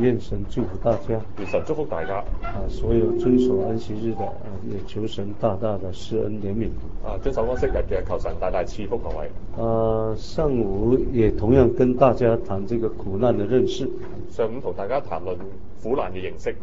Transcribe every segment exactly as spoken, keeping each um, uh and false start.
愿神祝福大家。 願神祝福大家。 啊，所有遵守安息日的，啊，也求神大大的施恩憐憫。 啊，遵守安息日嘅，求神大大賜福各位。 啊，上午也同樣跟大家談這個苦難的認識。 上午同大家談論苦難嘅認識。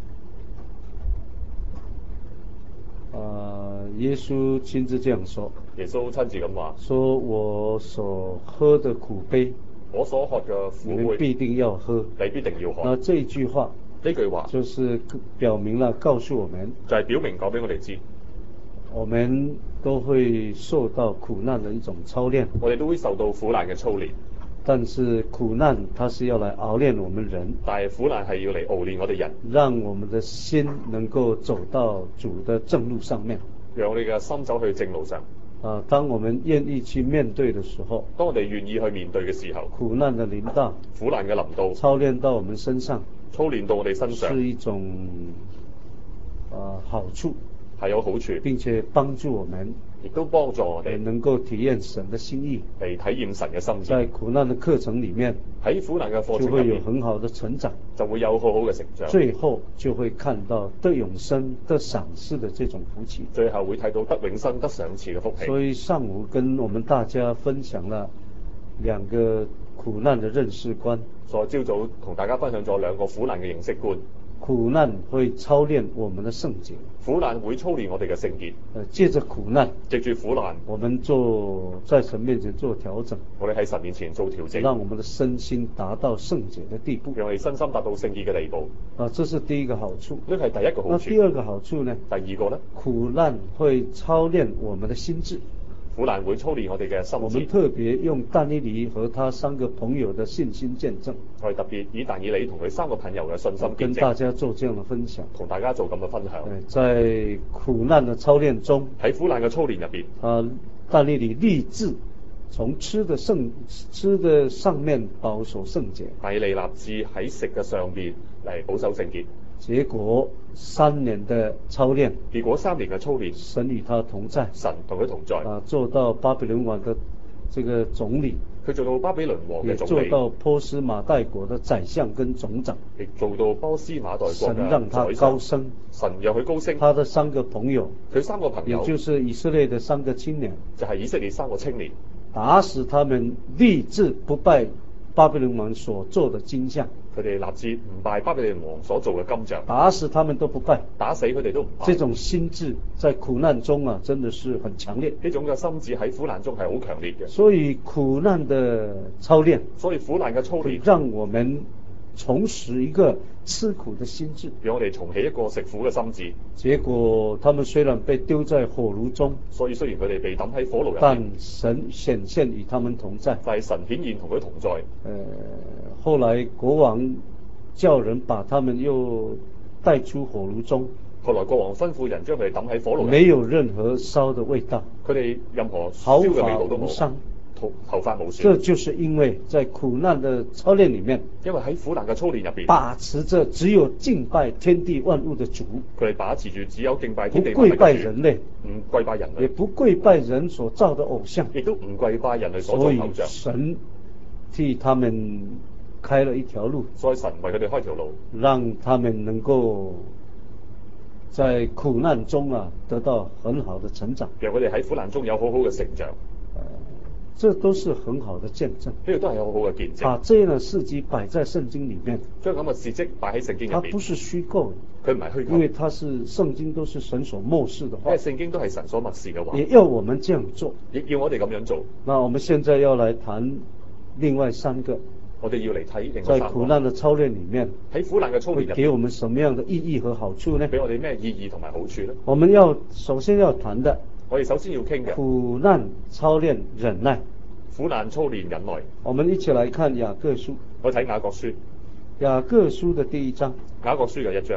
啊，耶穌親自這樣說。 耶穌親自咁話： 說我所喝的苦杯， 我所喝嘅苦杯， 你們必定要喝。 你必定要喝。 那這一句話， 呢句話就是表明了，告訴我們， 就係表明講俾我哋知， 我們都會受到苦難的一種操練。 我哋都會受到苦難嘅操練。 但是苦難它是要來熬練我們人， 但係苦難係要嚟熬練我哋人， 讓我們的心能夠走到主的正路上面， 讓我哋嘅心走去正路上。 啊，當我們願意去面對的時候， 當我哋願意去面對嘅時候， 苦難的臨到， 苦難嘅臨到， 操練到我們身上， 操練到我哋身上， 是一種啊好處， 係有好處， 並且幫助我們， 亦都幫助我哋能夠體驗神的心意， 嚟體驗神嘅心意。 在苦難的課程裏面， 喺苦難嘅課程就會有很好的成長， 就會有好好嘅成長， 最後就會看到得永生得賞賜的這種福氣， 最後會睇到得永生得賞賜嘅福氣。 所以上午跟我們大家分享了兩個苦難的認識觀， 所以朝早同大家分享咗兩個苦難嘅認識觀。 苦難會操練我們的聖潔， 苦難會操練我哋嘅聖潔。 呃，借着苦難， 藉住苦難， 我們做在神面前做調整， 我哋喺神面前做調整， 讓我們的身心達到聖潔的地步， 讓我哋身心達到聖潔嘅地步。 啊，這是第一個好處。 呢個係第一個好處。 那第二個好處呢？ 第二個呢？ 苦難會操練我們的心智。 苦難會操練我哋嘅心智。 我們特別用但以理和他三個朋友的信心見證。 我哋特別以但以理同佢三個朋友嘅信心見證， 跟大家做這樣的分享。 同大家做咁嘅分享。 在苦難的操練中， 喺苦難嘅操練入邊， 啊，但以理立志從吃的聖吃的上面保守聖潔。 但以理立志喺食嘅上邊嚟保守聖潔。 結果三年的操練， 結果三年嘅操練， 神與他同在， 神同佢同在， 啊，做到巴比倫王的這個總理， 佢做到巴比倫王嘅總理， 也做到波斯馬代國的宰相跟總長， 亦做到波斯馬代國嘅宰相。 神讓他高升， 神讓佢高升。 他的三個朋友， 佢三個朋友， 也就是以色列的三個青年， 就係以色列三個青年， 打死他們立志不拜巴比倫王所做的金像。 佢哋立志唔拜巴比倫王所做嘅金像， 打死他們都不拜， 打死佢哋都唔拜。 這種心智在苦難中啊，真的是很強烈。 呢種嘅心智喺苦難中係好強烈嘅。 所以苦難的操練， 所以苦難嘅操練， 讓我們重拾一個吃苦的心智， 讓我哋重起一個食苦嘅心智。 結果他們雖然被丟在火爐中， 所以雖然佢哋被抌喺火爐入面， 但神顯現與他們同在。 但係神顯現同佢同在。誒、 呃，後來國王叫人把他們又帶出火爐中。 後來國王吩咐人將佢哋抌喺火爐入面， 沒有任何燒的味道， 佢哋任何燒嘅味道都冇，頭頭髮冇損。 這就是因為在苦難的操練裡面， 因為喺苦難嘅操練入邊， 把持着只有敬拜天地萬物的主， 佢哋把持住只有敬拜天地萬物嘅主， 不跪拜人類， 唔跪拜人類， 也不跪拜人所造的偶像， 亦都唔跪拜人類所造的偶像。 所以神替他們開了一條路， 所以神為佢哋開條路， 讓他們能夠在苦難中啊得到很好的成長， 讓佢哋喺苦難中有好好嘅成長。 這都是很好的見證， 呢個都係好好嘅見證。 把這樣的事蹟擺在聖經裡面， 將咁嘅事蹟擺喺聖經入面， 它不是虛構的， 佢唔係虛構， 因為它是聖經都是神所默示的話， 因為聖經都係神所默示嘅話， 也要我們這樣做， 亦要我哋咁樣做。 那我們現在要來談另外三個， 我哋要嚟睇另外三個， 在苦難的操練裡面， 喺苦難嘅操練入面， 會給我們什麼樣的意義和好處呢？ 俾我哋咩意義同埋好處呢？ 我們要首先要談的， 我哋首先要傾嘅苦難操練忍耐。 苦難操練忍耐， 我們一起來看雅各書。 我睇雅各書， 雅各書的第一章。 雅各書嘅一章。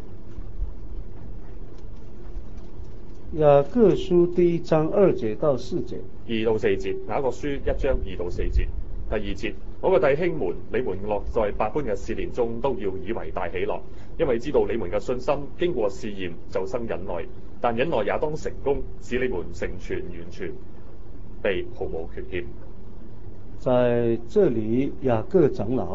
雅各書第一章二節到四節。 二到四節，雅各書一章二到四節。第二節，我嘅弟兄們，你們落在百般嘅試煉中，都要以為大喜樂，因為知道你們嘅信心經過試驗，就生忍耐。但忍耐也當成功，使你們成全完全，被毫無缺欠。 在這裡，雅各長老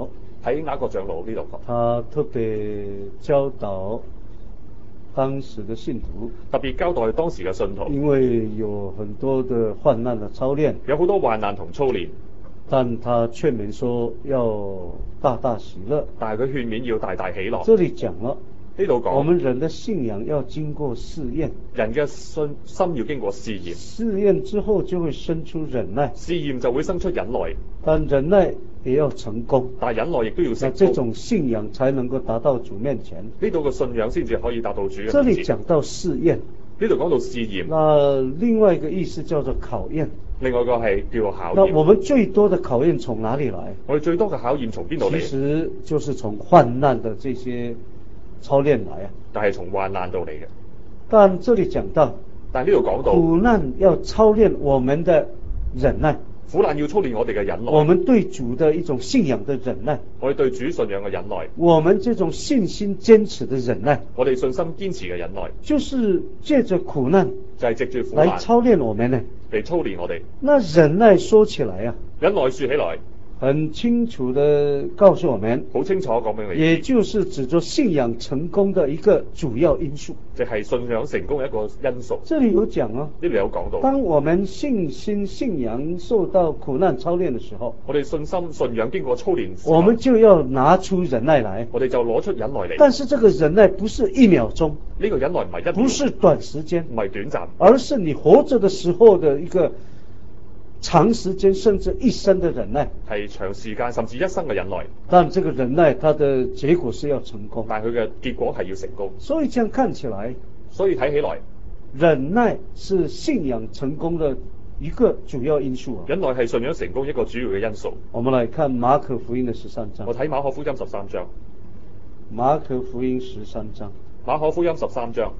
喺雅各長老呢度講， 他特別教導當時的信徒， 特別交代當時嘅信徒， 因為有很多的患難的操練， 有好多患難同操練， 但他勸勉說要大大喜樂。 但係佢勸勉要大大喜樂。 這裏講了， 呢度講， 我們人的信仰要經過試驗， 人嘅信心要經過試驗， 試驗之後就會生出忍耐， 試驗就會生出忍耐， 但忍耐也要成功， 但係忍耐亦都要那成功。 這種信仰才能夠達到主面前。 呢度嘅信仰先至可以達到主嘅這裏面前。 講到試驗， 呢度講到試驗， 那另外一個意思叫做考驗。 另外一個係叫做考驗。 那我們最多的考驗從哪裏來？ 我哋最多嘅考驗從邊度嚟？ 其實就是從患難的這些操練來啊。 但係從患難度嚟嘅。 但這裏講到， 但係呢度講到， 苦難要操練我們的忍耐， 苦難要操練我哋嘅忍耐。 我們對主的一種信仰的忍耐， 我哋對主信仰嘅忍耐， 我們這種信心堅持的忍耐， 我哋信心堅持嘅忍耐， 就是借着苦難就係藉住苦難來操練我們呢。 嚟操練我哋。 那忍耐說起來啊， 忍耐說起來， 很清楚地告訴我們， 好清楚講俾你， 也就是指着信仰成功的一個主要因素。 就係信仰成功嘅一個因素。 這裏有講哦， 呢度有講到， 當我們信心信仰受到苦難操練的時候， 我哋信心信仰經過操練時候， 我們就要拿出忍耐來。 我哋就攞出忍耐嚟。 但是這個忍耐不是一秒鐘， 呢個忍耐唔係一秒， 不是短時間， 唔係短暫， 而是你活着的時候的一個長時間甚至一生的忍耐。 係長時間甚至一生嘅忍耐。 但這個忍耐它的結果是要成功， 但佢嘅結果係要成功。 所以這樣看起來， 所以睇起來， 忍耐是信仰成功的一個主要因素啊。 忍耐係信仰成功一個主要嘅因素。 我們來看馬可福音的十三章。 我睇馬可福音十三章。 馬可福音十三章。 馬可福音十三章。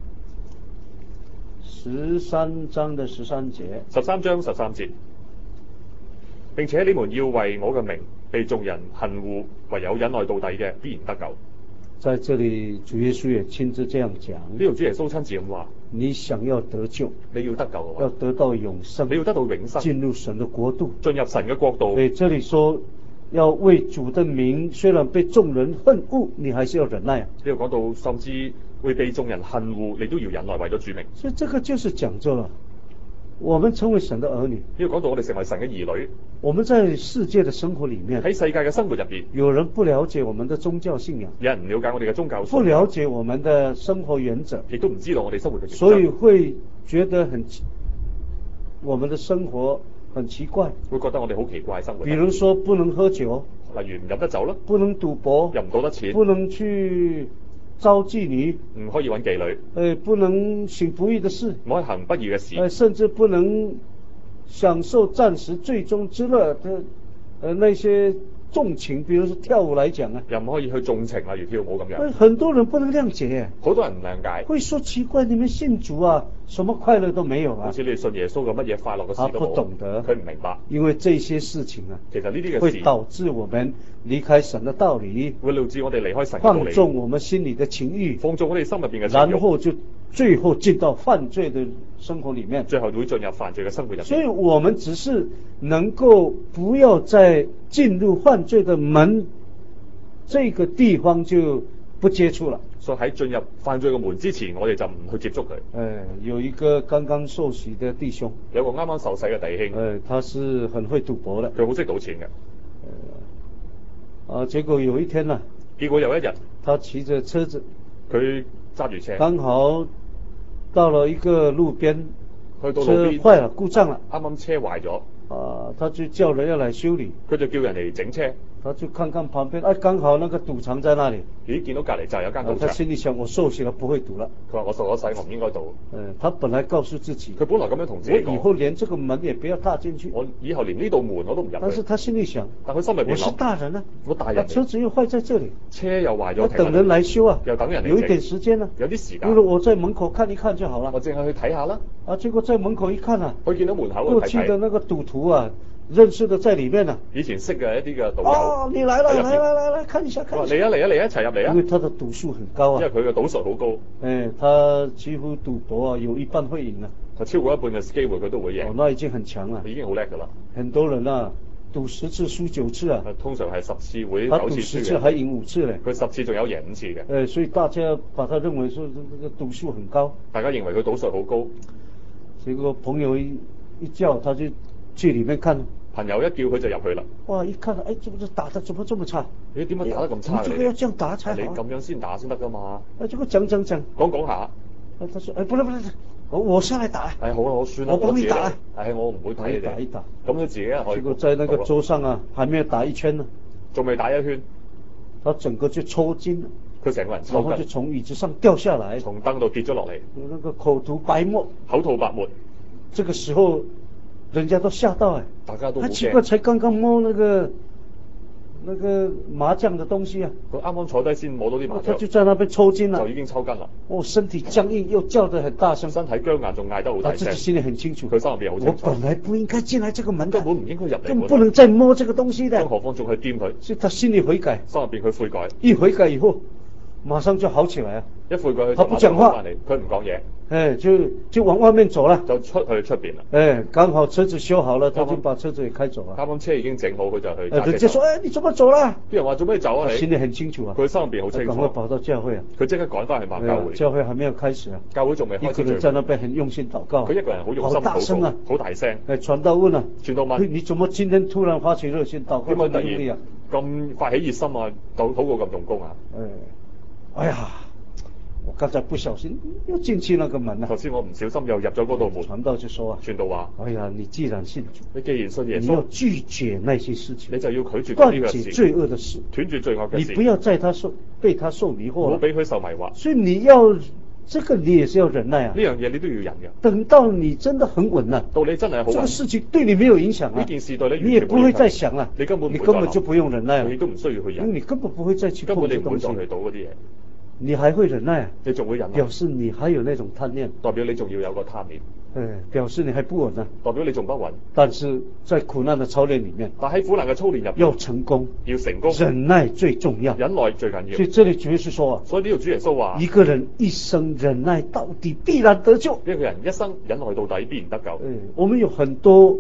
十三章的十三節。 十三章十三節。並且你們要為我嘅名被眾人恨惡，唯有忍耐到底嘅必然得救。 在這裏主耶穌也親自這樣講。 呢度主耶穌親自咁話： 你想要得救， 你要得救嘅話， 要得到永生， 你要得到永生， 進入神的國度， 進入神嘅國度。 對，這裏說要為主的名，雖然被眾人恨惡，你還是要忍耐啊。 呢度講到甚至會被眾人恨惡，你都要忍耐，為咗主名。 所以這個就是講究了，我們成為神的兒女。 呢度講到我哋成為神嘅兒女， 我們在世界的生活裏面， 喺世界嘅生活入邊， 有人不了解我們的宗教信仰， 有人唔了解我哋嘅宗教信不仰， 了解我們的生活原則， 亦都唔知道我哋生活嘅原則， 所以會覺得很我們的生活很奇怪， 會覺得我哋好奇怪生活。 比如說不能喝酒， 例如唔飲得酒啦， 不能賭博， 入唔到得錢， 不能去招妓女， 唔可以揾妓女， 呃，不能行不義的事， 唔可以行不義嘅事， 呃，甚至不能享受暫時最終之樂的，呃，那些縱情，比如說跳舞來講啊， 又唔可以去縱情，例如跳舞咁樣。 很多人不能諒解， 好多人唔諒解， 會說奇怪，你們信主啊，什麼快樂都沒有啊。 好似你哋信耶穌嘅乜嘢快樂嘅他不事都冇， 懂得， 佢唔明白， 因為這些事情啊， 其實呢啲嘅事會導致我們離開神的道理， 會導致我哋離開神嘅道放理， 縱我們心裏的情慾， 放縱我哋心入邊嘅情慾， 然後就最後進到犯罪的生活裏面， 最後會進入犯罪嘅生活入邊。 所以我們只是能夠不要再進入犯罪的門，這個地方就不接觸了。 所以喺進入犯罪嘅門之前，我哋就唔去接觸佢。 呃，有一個剛剛受洗的弟兄， 有個啱啱受洗嘅弟兄， 呃，他是很會賭博的， 佢好識賭錢嘅。 啊，結果有一天呢、啊， 結果有一日， 他騎着車子， 佢揸住車， 剛好到了一個路邊， 去到路車邊壞了，故障了， 啱啱車壞咗， 啊，他就叫人要來修理， 佢就叫人嚟整車。 他就看看旁邊，哎，剛好那個賭場在那裡， 咦，見到隔離就係有間啊他賭場。 心裡想，我受洗了，不會賭了。 佢話我受咗洗，我唔應該賭。 呃，他本來告訴自己， 佢本來咁樣同自己講， 我以後連這個門也不要踏進去。 我以後連呢道門我都唔入去。 但是他心裡想， 但佢心入邊我是諗， 大人啊， 我大人嚟， 啊車子又壞在這裡， 車又壞咗， 要等人來修啊， 又等人嚟有一點整， 時間呢、 有啲時不如間， 我在門口看一看就好了。 我淨係去睇下啦。 啊，結果在門口一看啊， 佢見到門口過去睇睇， 去的那個賭徒啊，認識的在裡面啊。 以前識嘅一啲嘅賭友， 哦，你來了， 喺入邊來來來來，看一下， 佢話看一下。 嚟啊嚟啊嚟啊，一齊入嚟啊！ 因為他的賭術很高啊， 因為佢嘅賭術好高， 哎，他幾乎賭博啊，有一半會贏啊。 係超過一半嘅機會佢都會贏哦，，那已經很強了。 已經好叻㗎啦。 很多人啊， 賭十次輸九次啊， 通常係十次會他九次賭十次輸嘅， 還贏五次咧。 佢十次仲有贏五次嘅。 誒，所以大家把他認為說這個賭數很高。 大家認為佢賭術好高， 結果朋友一一叫，他就去裡面看。 朋友一叫佢就入去啦。 哇！一看，哎，這不是打得怎麼這麼差？ 你點解打得咁差嘅？ 你這個要這樣打才好。 你咁樣先打先得㗎嘛。 啊，這個講講講， 講講下。 啊，他說，哎，不是不是，我我上來打。 哎，好啦，我算啦， 我幫你打。 哎，我唔會睇你哋。 打一打。 咁佢自己啊可以。 結果在那個桌上啊，還沒有打一圈呢。 仲未打一圈， 他整個就抽筋了。 佢成個人抽筋。 然後就從椅子上掉下來。 從燈度跌咗落嚟。 那個口吐白沫。 口吐白沫。 這個時候，人家都嚇到哎。 大家都好驚。 他奇怪，才剛剛摸那個那個麻將的東西啊。 佢啱啱坐低先摸到啲麻將。 他就在那邊抽筋了。 就已經抽筋啦。 哦，身體僵硬，又叫得很大聲。 身體僵硬，仲嗌得好大聲。 他自己心裏很清楚。 佢心入邊好清楚。 我本來不應該進來這個門的。 根本唔應該入嚟。 根本不能再摸這個東西的。 更何況仲去掂佢。 所以他心裏悔改。 心入邊佢悔改。 一悔改以後，馬上就好起來啊！ 一悔改佢他不講話， 佢唔講嘢， 哎，就就往外面走了， 就出去出邊啦。 哎，剛好車子修好了，他就把車子也開走了。 啱啱車已經整好，佢就去揸車走。 人家說：哎，你怎麼走啦？ 啲人話做咩走啊？你心裏很清楚啊。 佢心入邊好清楚。 趕快跑到教會啊！ 佢即刻趕翻去馬教會。 教會還沒有開始啊。 教會仲未開始。 一個人在那邊很用心禱告。 佢一個人好用心禱告。 好大聲啊！ 好大聲。 哎，傳道問啊， 傳道問， 你怎麼今天突然發起熱心禱告？ 點解突然咁發起熱心啊？禱禱告咁用功啊？ 哎，哎呀！我剛才不小心又進去那個門啦。 頭先我唔小心又入咗嗰道門。 傳道就說啊， 傳道話： 哎呀，你既然信主， 你既然信耶穌， 你要拒絕那些事情， 你就要拒絕斷呢個事， 絕罪惡的事， 斷絕罪惡嘅事。 你不要在他受被他受迷惑， 唔好俾佢受迷惑。 所以你要，這個你也是要忍耐啊。 呢樣嘢你都要忍嘅。 等到你真的很穩啦， 到你真係好穩， 這個事情對你沒有影響啊， 呢件事對你你也不會再想啦， 你根本你根本就不用忍耐了， 你都唔需要去忍， 因為你根本不會再去碰這東西， 根本你唔會再去賭嗰啲嘢。 你還會忍耐啊？ 你仲會忍耐， 表示你還有那種貪念， 代表你仲要有個貪念， 誒，表示你還不穩啊， 代表你仲不穩。 但是在苦難的操練裡面， 但喺苦難嘅操練入面， 要成功， 要成功， 忍耐最重要， 忍耐最緊要。 所以這裡主耶穌說啊， 所以呢度主耶穌話， 一個人一生忍耐到底，必然得救。 一個人一生忍耐到底，必然得救。 誒，我們有很多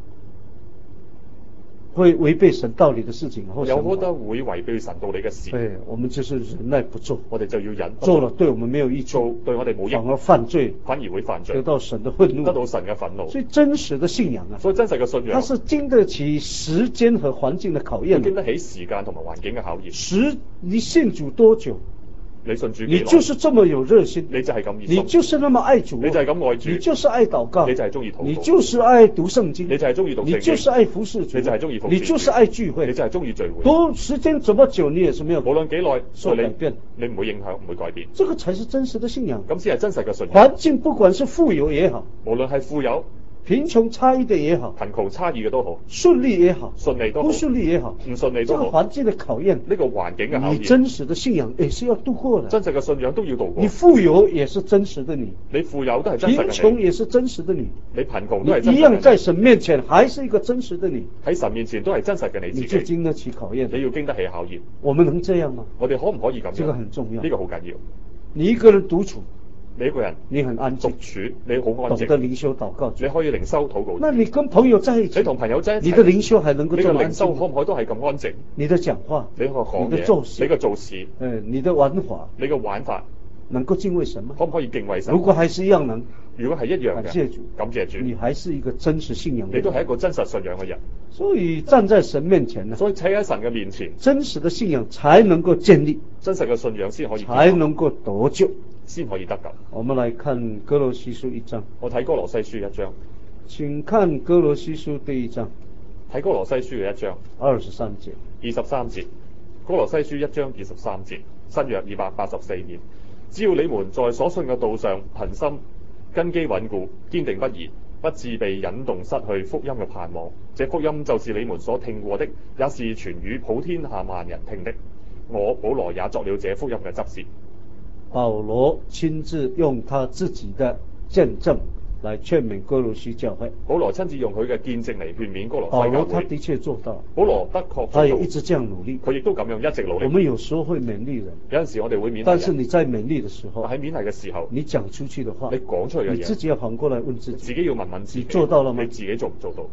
會違背神道理的事情， 有好多會違背神道理嘅事。 對，我們就是忍耐不做， 我哋就要忍。 做了對我們沒有益處， 對我哋冇益， 反而犯罪， 反而會犯罪， 得到神的憤怒， 得到神嘅憤怒。 所以真實的信仰啊， 所以真實嘅信仰， 它是經得起時間和環境的考驗， 經得起時間同埋環境嘅考驗。 時，你信主多久？ 你信主， 你就是這麼有熱心， 你就係咁熱心， 你就是那麼愛主， 你就係咁愛主， 你就是愛禱告， 你就係中意禱告， 你就是愛讀聖經， 你就係中意讀聖經， 你就是愛服侍主， 你就係中意服侍主， 你就是愛聚會， 你就係中意聚會。 多時間怎麼久，你也是沒有， 無論幾耐受改變， 你唔會影響，唔會改變。 這個才是真實的信仰， 咁先係真實嘅信仰。 環境不管是富有也好， 無論係富有、 貧窮差異的也好， 貧窮差異嘅都好， 順利也好， 順利都好， 不順利也好， 唔順利都好， 這個環境的考驗， 呢個環境嘅考驗， 你真實的信仰也是要度過的。 真實嘅信仰都要度過。 你富有也是真實的你， 你富有都係真實嘅你， 貧窮也是真實的你， 你貧窮都係真實嘅你， 一樣在神面前還是一個真實的你。 喺神面前都係真實嘅你自己。 你就經得起考驗， 你要經得起考驗。 我們能這樣嗎？ 我哋可唔可以咁樣？ 這個很重要， 呢個好緊要。 你一個人獨處， 你一個人， 你很安靜， 獨處，你好安靜， 懂得靈修禱告， 你可以靈修禱告。 那你跟朋友在一起， 你同朋友在一起， 你的靈修還能夠這麼安靜？ 你嘅靈修可唔可以都係咁安靜？ 你的講話， 你個講嘢， 你的做事， 你嘅做事， 誒，你的玩法， 你嘅玩法， 能夠敬畏神嗎？ 可唔可以敬畏神？ 如果還是一樣能， 如果係一樣嘅， 感謝主， 感謝主， 你還是一個真實信仰嘅人， 你都係一個真實信仰嘅人。 所以站在神面前呢， 所以企喺神嘅面前， 真實的信仰才能夠建立， 真實嘅信仰先可以， 才能夠得救， 先可以得救。 我們來看歌羅西書一章， 我睇歌羅西書一章， 請看歌羅西書第一章， 睇歌羅西書嘅一章， 二十三節， 二十三節，歌羅西書一章二十三節，新約二百八十四年，只要你們在所信嘅道上恆心，根基穩固，堅定不移，不致被引動失去福音嘅盼望。這福音就是你們所聽過的，也是傳與普天下萬人聽的。我保羅也作了這福音嘅執事。 保羅親自用他自己的見證來勸勉歌羅西教會。 保羅親自用佢嘅見證嚟勸勉歌羅西教會。 保羅他的確做到。 保羅的確， 他也一直這樣努力。 佢亦都咁樣一直努力。 我們有時候會勉勵人， 有陣時我哋會勉勵人。 但是你在勉勵的時候， 喺勉勵嘅時候， 你講出去的話， 你講出去嘅嘢， 你自己要反過來問自己， 自己要問問自己， 你做到了嗎？ 你自己做唔做到？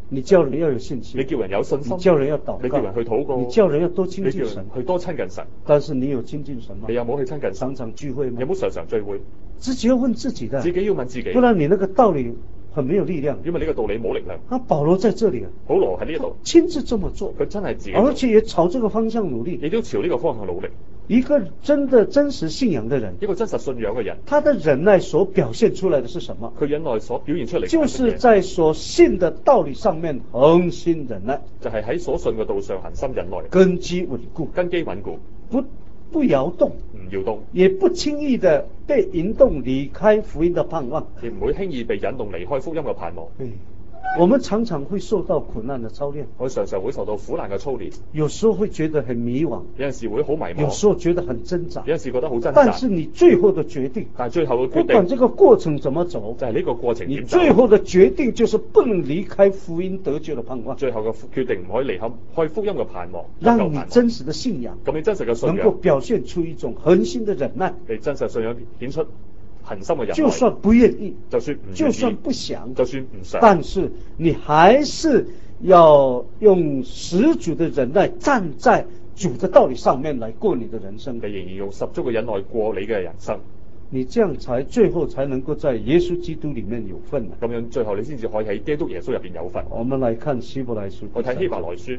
你叫人要有信心， 你叫人有信心， 你叫人要禱告， 你叫人去禱告， 你叫人要多親你叫人近神， 去多親近神。 但是你有親近神嗎？ 你有冇去親近神？ 常常聚會嗎？ 有冇常常聚會？ 自己要問自己的， 自己要問自己， 不然你那個道理很沒有力量。 因為呢個道理冇力量。 啊，保羅在這裡啊， 保羅喺呢度親自這麼做， 佢真係自己， 而且也朝這個方向努力。 亦都朝呢個方向努力。 一個真的真實信仰的人， 一個真實信仰嘅人， 他的忍耐所表現出來的是什麼？ 佢忍耐所表現出嚟， 就是在所信的道理上面恒心忍耐， 就係喺所信嘅道上恒心忍耐， 根基穩固， 根基穩固， 不不搖動， 唔搖動， 也不輕易的被引動離開福音的盼望， 亦唔會輕易被引動離開福音嘅盼望。 我們常常會受到苦難的操練， 我常常會受到苦難嘅操練， 有時候會覺得很迷惘， 有陣時會好迷茫， 有時候覺得很掙扎， 有陣時覺得好掙扎。 但是你最後的決定， 但係最後嘅決定， 不管這個過程怎麼走， 就係呢個過程你點走。 最後的決定就是不能離開福音得救的盼望。 最後嘅決定唔可以離開開福音嘅盼望， 讓你真實的信仰， 咁你真實嘅信仰能夠表現出一種恆心的忍耐。 你真實信仰顯出恒心嘅忍耐， 就算不願意， 就算唔願意， 就算不想， 就算唔想， 但是你還是要用十足的忍耐，站在主的道理上面來過你的人生。 你仍然用十足嘅忍耐過你嘅人生， 你這樣才最後才能夠在耶穌基督裡面有份。 咁樣最後你先至可以喺基督耶穌入邊有份。 我們來看希伯來書， 我睇希伯來書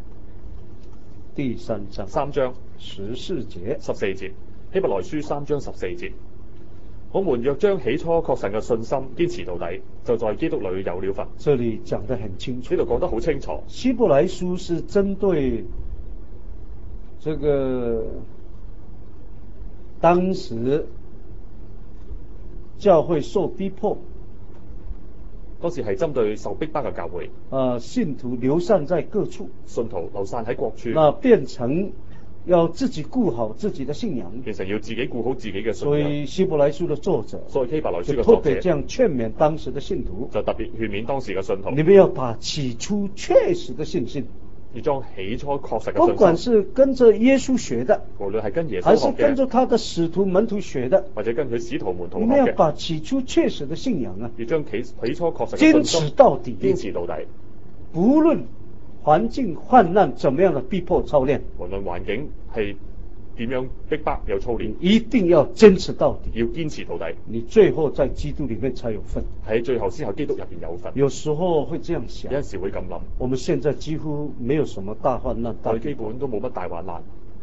第三章三章十四節， 十四節，希伯來書三章十四節。我們若將起初確信嘅信心堅持到底，就在基督裏有了份。 這裡講得很清楚， 呢度講得好清楚。 希伯來書是針對這個當時教會受逼迫， 當時係針對受逼迫嘅教會， 啊，信徒流散在各處， 信徒流散喺各處， 那變成要自己顧好自己的信仰， 變成要自己顧好自己嘅信所仰。 以希伯來書的作者， 所以希伯來書嘅就作者特別這樣勸勉當時的信徒， 就特別勸勉當時嘅信徒， 你們要把起初確實的信心， 要將起初確實嘅不信管是跟着耶穌學的， 無論係跟耶穌還是學嘅， 跟着他的使徒門徒學的， 或者跟佢使徒門徒你們要學嘅， 把起初確實的信仰啊， 要將起起初確實嘅堅信心持到底， 堅持到底， 不論環境患難怎麼樣的逼迫操練， 無論環境係點樣逼迫有操練， 一定要堅持到底， 要堅持到底， 你最後在基督裡面才有份。 喺最後先喺基督入邊有份。 有時候會這樣想， 有陣時會咁諗， 我們現在幾乎沒有什麼大患難，大我哋基本都冇乜大患難，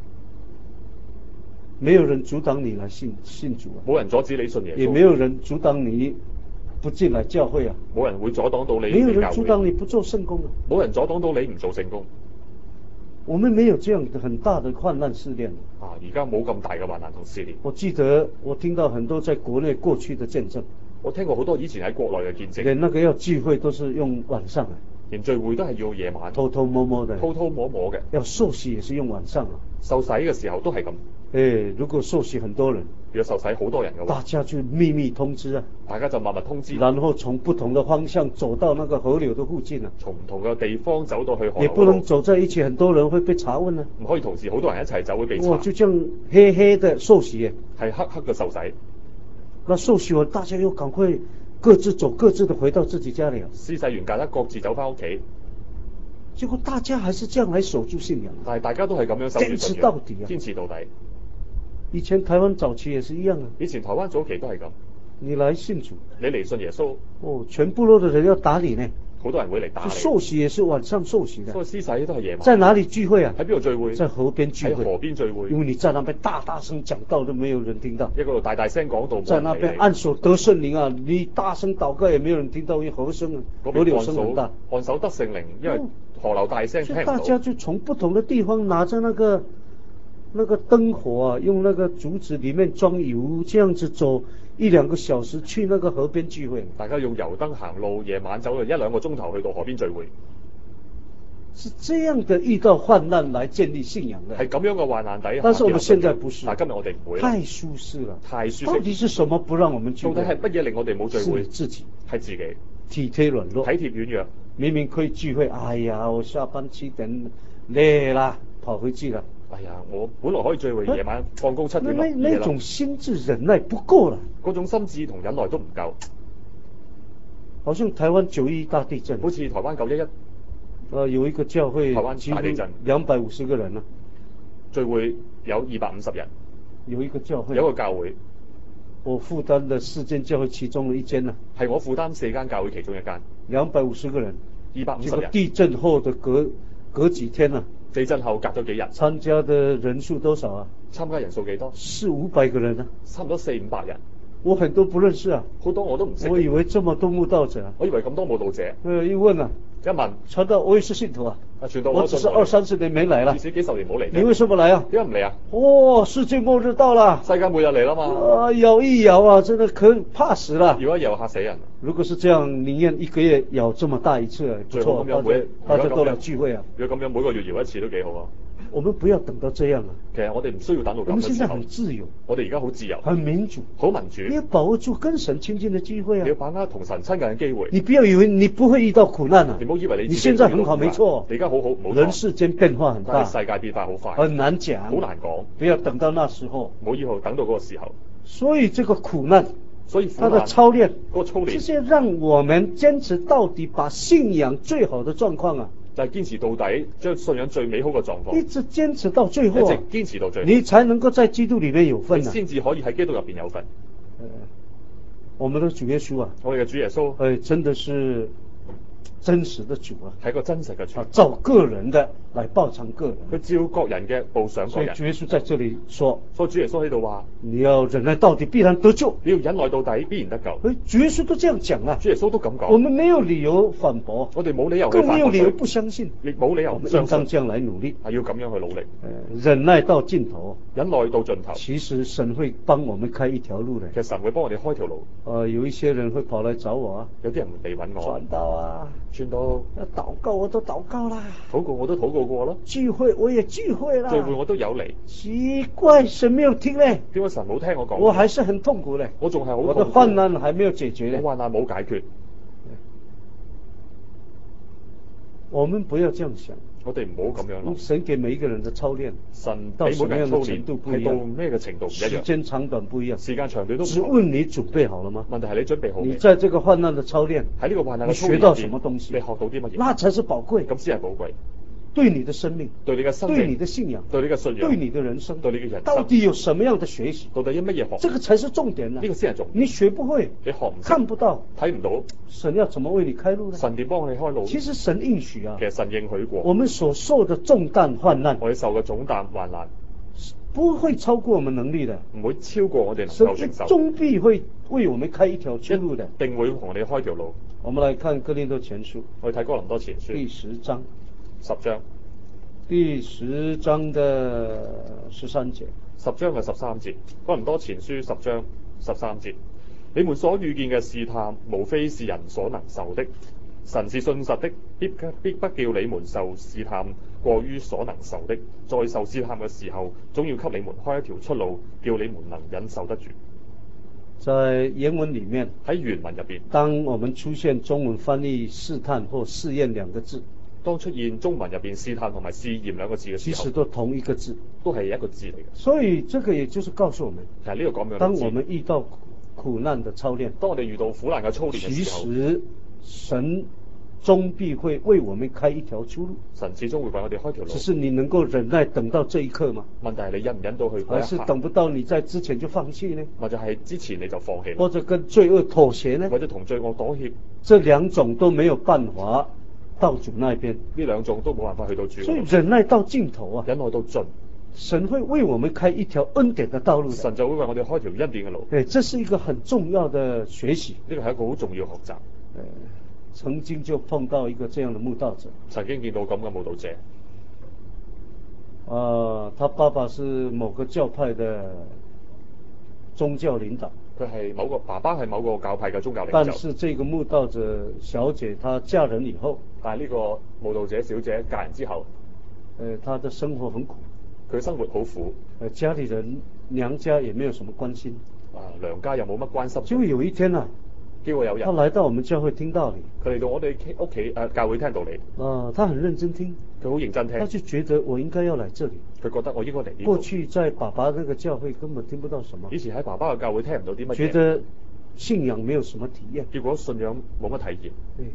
沒有人阻擋你來信信主啊， 冇人阻止你信耶穌， 也沒有人阻擋你不進來教會啊， 冇人會阻擋到你沒有嚟教會， 人阻擋你不做聖工啊， 冇人阻擋到你唔做聖工。 我們沒有這樣的很大的患難試煉啊！而家冇咁大嘅患難同試煉。 我記得我聽到很多在國內過去的見證， 我聽過好多以前喺國內嘅見證， 連那個要聚會都是用晚上啊， 連聚會都係要夜晚， 偷偷摸摸的， 偷偷摸摸嘅。 要受洗也是用晚上啊。 受洗嘅時候都係咁。 誒，如果受洗很多人， 如果受洗好多人嘅話， 大家就秘密通知啊， 大家就默默通知， 然後從不同的方向走到那個河流的附近啊， 從唔同嘅地方走到去河流， 也不能走在一起，很多人會被查問啊。 唔可以同時好多人一齊走會被查。 我就這樣黑黑的受洗， 係黑黑嘅受洗。 那受洗完，大家又趕快各自走各自的回到自己家裏啊。 施洗完，大家各自走翻屋企。 結果大家還是這樣來守住信仰， 但係大家都係咁樣守住信仰， 堅持到底啊， 堅持到底。 以前台灣早期也是一樣啊。 以前台灣早期都係咁。 你來信主， 你嚟信耶穌， 哦，全部落的人要打你呢。 好多人會嚟打你。 受洗也是晚上受洗的。 所以施洗都係夜晚。 在哪裡聚會啊？ 喺邊度聚會？ 在河邊聚會。 喺河邊聚會。 因為你在那邊大大聲講道都沒有人聽到。 一個度大大聲講道， 在那邊按手得聖靈啊，你大聲禱告也沒有人聽到，因為河聲啊，河流聲很大。 按手得聖靈，因為河流大聲聽唔到。 所以大家就從不同的地方拿着那個那個燈火啊，用那個竹子裡面裝油，這樣子走一兩個小時去那個河邊聚會。 大家用油燈行路，夜晚走咗一兩個鐘頭去到河邊聚會。 是這樣的遇到患難來建立信仰的。 係咁樣嘅患難底下。 但是我們現在不是。 但今日我哋唔會。 太舒適了。 太舒適。 到底是什麼不讓我們聚會？ 到底係乜嘢令我哋冇聚會？ 是自己。 係自己。 體貼軟弱。 體貼軟弱。 明明可以聚會，哎呀，我下班七點累啦，跑回去了。 哎呀，我本來可以聚會，夜晚放工七點落那那種心智忍耐不夠了。 嗰種心智同忍耐都唔夠。 好像台灣九一大地震， 好似台灣九一一呃，有一個教會台灣大地震， 兩百五十個人啊， 聚會有二百五十人， 有一個教會， 有一個教會， 我負擔的四間教會其中的一間啊， 係我負擔四間教會其中一間， 兩百五十個人， 二百五十人。 地震後的隔隔幾天啊， 地震後隔咗幾日， 參加的人數多少啊？ 參加人數幾多？ 四五百個人啊， 差唔多四五百人。 我很多不認識啊， 好多我都唔識。 我以為這麼多慕道者， 我以為咁多慕道者。 呃，一問啊， 一問， 傳道我也是信徒啊， 啊傳道我只是二三十年沒來了， 至少幾十年冇嚟。 你為什麼來啊？ 點解唔嚟啊？ 哦，世界末日到了， 世界末日嚟啦嘛。 啊，咬一咬啊，真的可怕死了。 搖一搖嚇死人。 如果是這樣，寧願一個月咬這麼大一次，不錯，大家大家都來聚會啊。 如果咁樣每個月搖一次都幾好啊。 我們不要等到這樣啊。 其實我哋唔需要等到咁嘅時候。 我們現在很自由， 我哋而家好自由， 很民主， 好民主。 你要把握住跟神親近的機會啊！ 你要把握同神親近嘅機會。 你不要以為你不會遇到苦難啊！ 你唔好以為你你現在很好，沒錯。 你而家好好，冇錯。 人世間變化很大， 世界變化好快， 很難講， 好難講。 不要等到那時候， 唔好以後等到嗰個時候。 所以這個苦難， 所以他的操練， 嗰個操練， 這些讓我們堅持到底，把信仰最好的狀況啊！ 就係堅持到底，將信仰最美好嘅狀況， 一直堅持到最後， 一直堅持到最後， 你才能夠在基督裏面有份啊！ 先至可以喺基督入邊有份。 呃，我們的主耶穌啊， 我哋嘅主耶穌， 誒，真的是真實的主啊， 係一個真實嘅主， 啊，照個人的來報償個人， 佢照各人嘅報償各人。 所以主耶穌在這裏說， 所以主耶穌喺度話， 你要忍耐到底，必然得救。 你要忍耐到底，必然得救。 誒，主耶穌都這樣講啊， 主耶穌都咁講， 我們沒有理由反駁， 我哋冇理由去更沒有理由反駁， 不相信， 亦冇理由唔相信。 我們應當這樣來努力， 係要咁樣去努力， 誒，忍耐到盡頭， 忍耐到盡頭。 其實神會幫我們開一條路的。 其實神會幫我哋開條路。 呃，有一些人會跑來找我啊， 有啲人嚟揾我， 傳道啊， 傳道， 禱告我都禱告啦， 禱告我都禱告過咯， 聚會我也聚會啦， 聚會我都有嚟。 奇怪，神沒有聽咧， 點解神冇聽我講？ 我還是很痛苦咧， 我仲係好痛苦， 我的患難還沒有解決咧， 我患難冇解決。 我們不要這樣想， 我哋唔好咁樣諗。 神給每一個人的操練， 神俾每個人操練係到咩嘅程度唔一樣， 時間長短不一樣， 時間長短都唔同。 只問你準備好了嗎？ 問題係你準備好未？ 你在這個患難的操練， 喺呢個患難嘅操練， 你學到什麼東西？ 你學到啲乜嘢？ 那才是寶貴， 咁先係寶貴。 對你的生命， 對你嘅生命， 對你的信仰， 對你嘅信仰， 對你的人生， 對你嘅人生， 到底有什麼樣的學習？ 到底有乜嘢學？ 這個才是重點啊！ 呢個先係重點。 你學不會， 你學唔看不到， 睇唔到， 神要怎麼為你開路呢？ 神點幫你開路？ 其實神應許啊， 其實神應許過， 我們所受的重擔患難， 我哋受嘅重擔患難， 不會超過我們能力的， 唔會超過我哋能夠承受， 終必會為我們開一條出路的， 一定會同我哋開條路。 我們來看哥林多前書， 我哋睇哥林多前書第十章， 十章， 第十章的十三節， 十章嘅十三節，哥林多前書十章十三節，你們所遇見嘅試探，無非是人所能受的。神是信實的，必必不叫你們受試探過於所能受的。在受試探嘅時候，總要給你們開一條出路，叫你們能忍受得住。 在原文裏面， 喺原文入邊， 當我們出現中文翻譯試探或試驗兩個字， 當出現中文入邊試探同埋試驗兩個字嘅時候， 其實都同一個字， 都係一個字嚟嘅。 所以這個也就是告訴我們， 其實呢個講嘅， 當我們遇到苦難的操練， 當我哋遇到苦難嘅操練嘅時候， 其實神終必會為我們開一條出路。 神始終會為我哋開條路。 只是你能夠忍耐等到這一刻嗎？ 問題係你忍唔忍到去？ 還是等不到你在之前就放棄呢？ 或者係之前你就放棄？ 或者跟罪惡妥協呢？ 或者同罪惡妥協？ 這兩種都沒有辦法到主那邊。 呢兩種都冇辦法去到主。 所以忍耐到盡頭啊！ 忍耐到盡， 神會為我們開一條恩典的道路。 神就會為我哋開條恩典嘅路。 對，這是一個很重要的學習。 呢個係一個好重要學習。 呃曾經就碰到一個這樣的慕道者， 曾經見到咁嘅慕道者， 啊、呃，他爸爸是某個教派的宗教領導， 佢係某個爸爸係某個教派嘅宗教領袖。 但是這個慕道者小姐，她嫁人以後， 但係呢個慕道者小姐嫁人之後， 呃，她的生活很苦， 佢生活好苦， 呃，家裏人娘家也沒有什麼關心， 啊，娘家又冇乜關心。 就有一天啊。 結果有人， 他來到我們教會聽道理， 佢嚟到我哋屋企誒教會聽道理。 啊，他很認真聽， 佢好認真聽。 他就覺得我應該要來這裡。 佢覺得我應該嚟呢度。 過去在爸爸那個教會根本聽不到什麼。 以前喺爸爸嘅教會聽唔到啲乜嘢。 覺得信仰沒有什麼體驗。 結果信仰冇乜體驗。 對，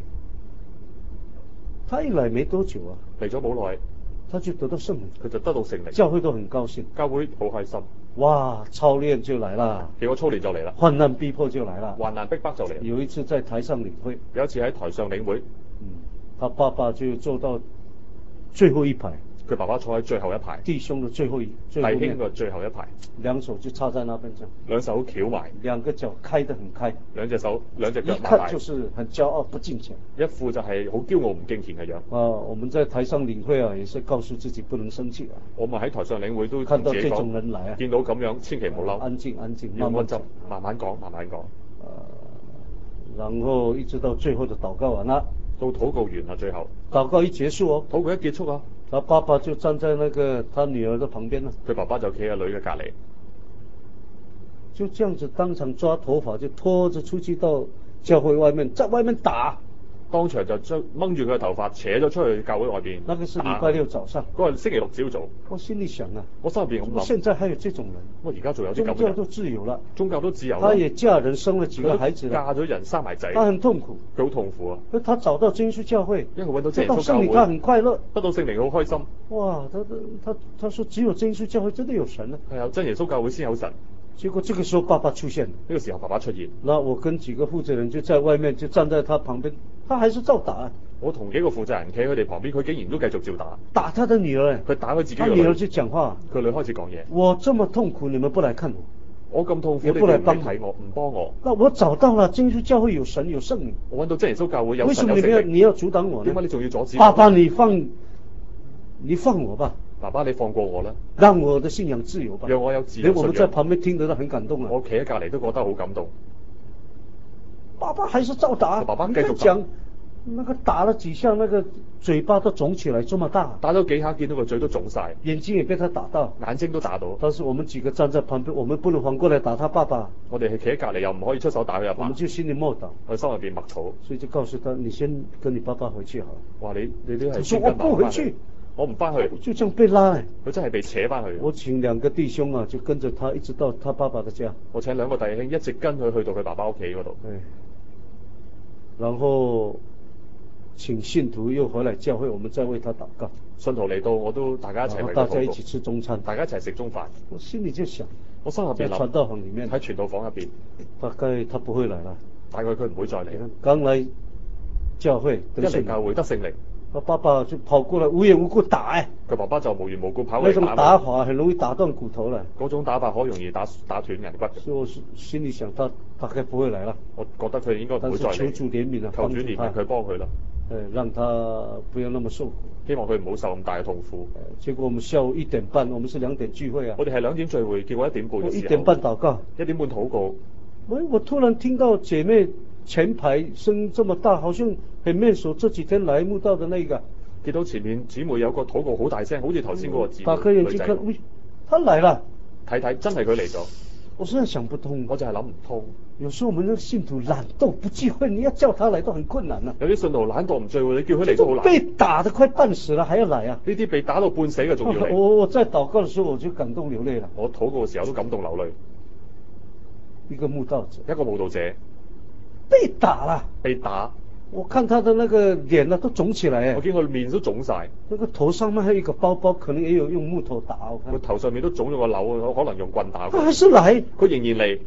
他一來沒多久啊， 嚟咗冇耐， 他就得到聖靈， 佢就得到聖靈， 教會都很高興， 教會好開心。 哇，操練就來了， 結果操練就嚟啦， 患難逼迫就來了， 患難逼迫就嚟。 有一次在台上領會， 有一次喺台上領會， 嗯，他爸爸就坐到最後一排， 佢爸爸坐喺最後一排， 弟兄的最後一，最後弟面兄嘅最後一排， 兩手就插在那邊這樣， 兩手翹埋， 兩個腳開得很開， 兩隻手兩隻腳一擘大， 看就是很驕傲不敬虔， 一副就係好驕傲唔敬虔嘅樣。 啊，我們在台上領會啊，也是告訴自己不能生氣啊。 我咪喺台上領會都看到這同自己講， 種人來啊， 見到咁樣千祈唔好嬲， 安靜安靜， 要安靜慢慢講， 慢慢講，慢慢講。 呃，然後一直到最後的禱告完了， 到禱告完啦，最後禱告一結束哦， 禱告一結束啊， 他爸爸就站在那個他女兒的旁邊了， 佢爸爸就企喺女嘅隔離， 就這樣子當場抓頭髮就拖着出去到教會外面，在外面打。 當場就將掹住佢嘅頭髮扯咗出去教會外邊。 那個是禮拜六早上， 嗰個星期六朝早。 我心裏想啊， 我心入邊咁諗， 現在還有這種人， 我而家仲有啲咁嘅人， 宗教都自由了， 宗教都自由啦。 他也嫁人生了幾個孩子了， 嫁咗人生埋仔， 他很痛苦， 佢好痛苦啊。 他找到真耶穌教會， 因為佢揾到得到真耶穌教聖靈，他會， 很快樂。 得到聖靈好開心。 哇，他他他他說只有真耶穌教會真的有神啊。 係有真耶穌教會先有神。 結果這個時候爸爸出現了， 呢個時候爸爸出現， 那我跟幾個負責人就在外面就站在他旁邊，他還是照打啊， 我同幾個負責人企喺佢哋旁邊，佢竟然都繼續照打， 打他的女兒， 佢打佢自己嘅女他女兒就講話， 佢女開始講嘢， 我這麼痛苦，你們不來看我， 我咁痛苦， 也你哋唔不來幫睇我，唔幫我， 那我找到了真耶穌教會有神有聖靈， 我揾到真耶穌教會有為什麼你神有聖靈， 們要你要阻擋我呢點解？你仲要阻止我？ 爸爸，你放你放我吧， 爸爸你放過我啦， 讓我的信仰自由吧。 讓我有自由連我們在信仰。 旁邊聽得都很感動啊。 我企喺隔離都覺得好感動。 爸爸還是照打， 爸爸你看繼續打講，那個打了幾下，那個嘴巴都腫起來這麼大， 打咗幾下，見到個嘴都腫晒， 眼睛也被他打到。 眼睛都打到。 但是我們幾個站在旁邊，我們不能反過來打他爸爸， 我哋係企喺隔離，又唔可以出手打佢阿爸我們，就心裏默禱， 我心入邊默禱。 所以就告訴他，你先跟你爸爸回去好了。 話你你都係他說我先跟爸爸不回去返去，，我唔翻去， 就這樣被拉來。 佢真係被扯翻去。 我請兩個弟兄啊，就跟着他一直到他爸爸的家。 我請兩個弟兄一直跟佢去到佢爸爸屋企嗰度。 哎，然後請信徒又回來教會，我們再為他禱告。 信徒嚟到，我都大家一齊然後為佢大家一起禱告， 吃中餐， 大家一齊食中飯。 我心裏就想， 我心入邊在傳諗道房裏面， 喺傳道房入邊， 大概他不會來了。 大概佢唔會再嚟。 你看，剛來教會一嚟教會得聖靈， 他爸爸就跑過來無緣無故打哎， 佢爸爸就無緣無故跑那種嚟打我。 打法很容易打斷骨頭了。 嗰種打法好容易打打斷人骨。 所以我是心裏想他大概不會來了， 我覺得佢應該唔但是求會再嚟。 主憐憫啊， 求主幫助他憐憫佢，幫佢啦， 呃，讓他不要那麼受苦。 希望佢唔好受咁大嘅痛苦。 呃結果我們下午一點半，我們是兩點聚會啊， 我哋係兩點聚會，結果一點半我嘅時候， 一點半禱告， 一點半禱告， 喂，我突然聽到姐妹前排聲音這麼大，好像很面熟，這幾天來慕道的那個， 見到前面姊妹有個禱告好大聲，好似頭先嗰個姊妹打開眼女仔睛看，喂，他來了， 睇睇真係佢嚟咗， 我實在想不通， 我就係諗唔通。 有時候我們那個信徒懶惰不聚會，你要叫他來都很困難啊。 有啲信徒懶惰唔聚會，你叫佢嚟都好難。 被打得快半死了，還要來啊？ 呢啲被打到半死嘅仲要嚟。 我我在禱告的時候我就感動流淚了。 我禱告嘅時候都感動流淚。 一個慕道者一個慕道者被打了， 被打， 我看他的那個臉啊都腫起來我哎， 見佢面都腫晒， 那個頭上面還有一個包包，可能也有用木頭打。我看個頭上面都腫咗個瘤，可能用棍打佢。 他還是來， 佢仍然嚟。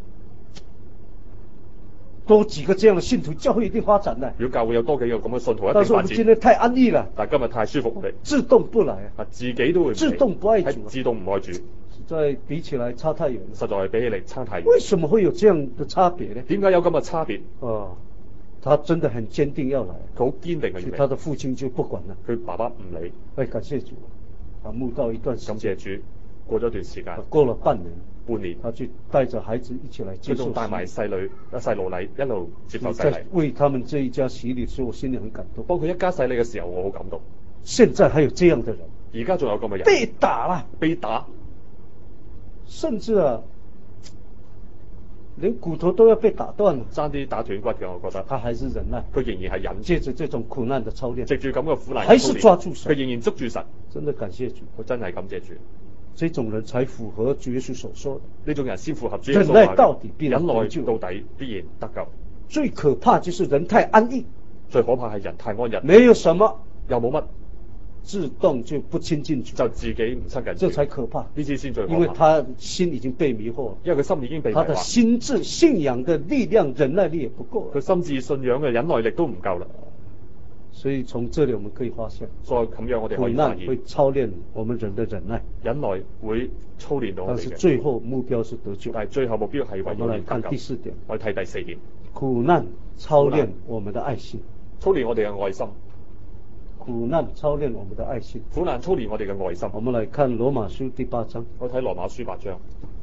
多幾個這樣的信徒，教會一定發展的。 如果教會有多幾個咁嘅信徒，一但是我定發展。 們今天太安逸了， 但係今日太舒服，我哋自動不來啊自己都會唔嚟自動不愛主係自動唔愛主， 實在比起來差太遠了。 實在係比起嚟差太遠。 為什麼會有這樣的差別呢？ 點解有咁嘅差別？ 哦，他真的很堅定要來， 佢好堅定嘅所以要嚟， 他的父親就不管了。 佢爸爸唔理。 哎，感謝主，啊，慕道一段時間， 感謝主，過咗一段時間， 過了半年， 半年， 他就帶着孩子一起來接受洗佢仲帶埋細女、啊細路禮，一路接受洗禮在。為他們這一家洗禮的時候，我心裏很感動。 幫佢一家洗禮嘅時候，我好感動。 現在還有這樣的人， 而家仲有咁嘅人被打了， 被打， 甚至啊，連骨頭都要被打斷了， 爭啲打斷骨嘅，我覺得。 他還是忍耐， 佢仍然係忍住， 借着這種苦難的操練， 藉住咁嘅苦難嘅操練， 還是抓住神佢仍然捉住神。 真的感謝主。 佢真係感謝主。 這種人才符合主耶穌所說的。 呢種人先符合主耶穌忍耐到底必然忍耐得救到底必然得救。 最可怕就是人太安逸， 最可怕係人太安逸， 沒有什麼， 又冇乜， 自動就不親近主， 就自己唔親近主， 這才可怕。 呢啲先最可怕。 因為他心已經被迷惑了， 因為佢心已經被迷惑， 他的心智信仰的力量忍耐力也不夠， 佢心智信仰嘅忍耐力都唔夠啦。 所以從這裡我們可以發現， 所以咁樣我哋可以發現， 苦難會操練我們人的忍耐， 忍耐會操練到我哋嘅。 但是最後目標是得救。 但係最後目標係為我咗們來看得救。 第四點， 我哋睇第四點， 苦難操練我們的愛心， 操練我哋嘅愛心。 苦難操練我們的愛心， 苦難操練我哋嘅愛心。 我們來看羅馬書第八章， 我睇羅馬書八章，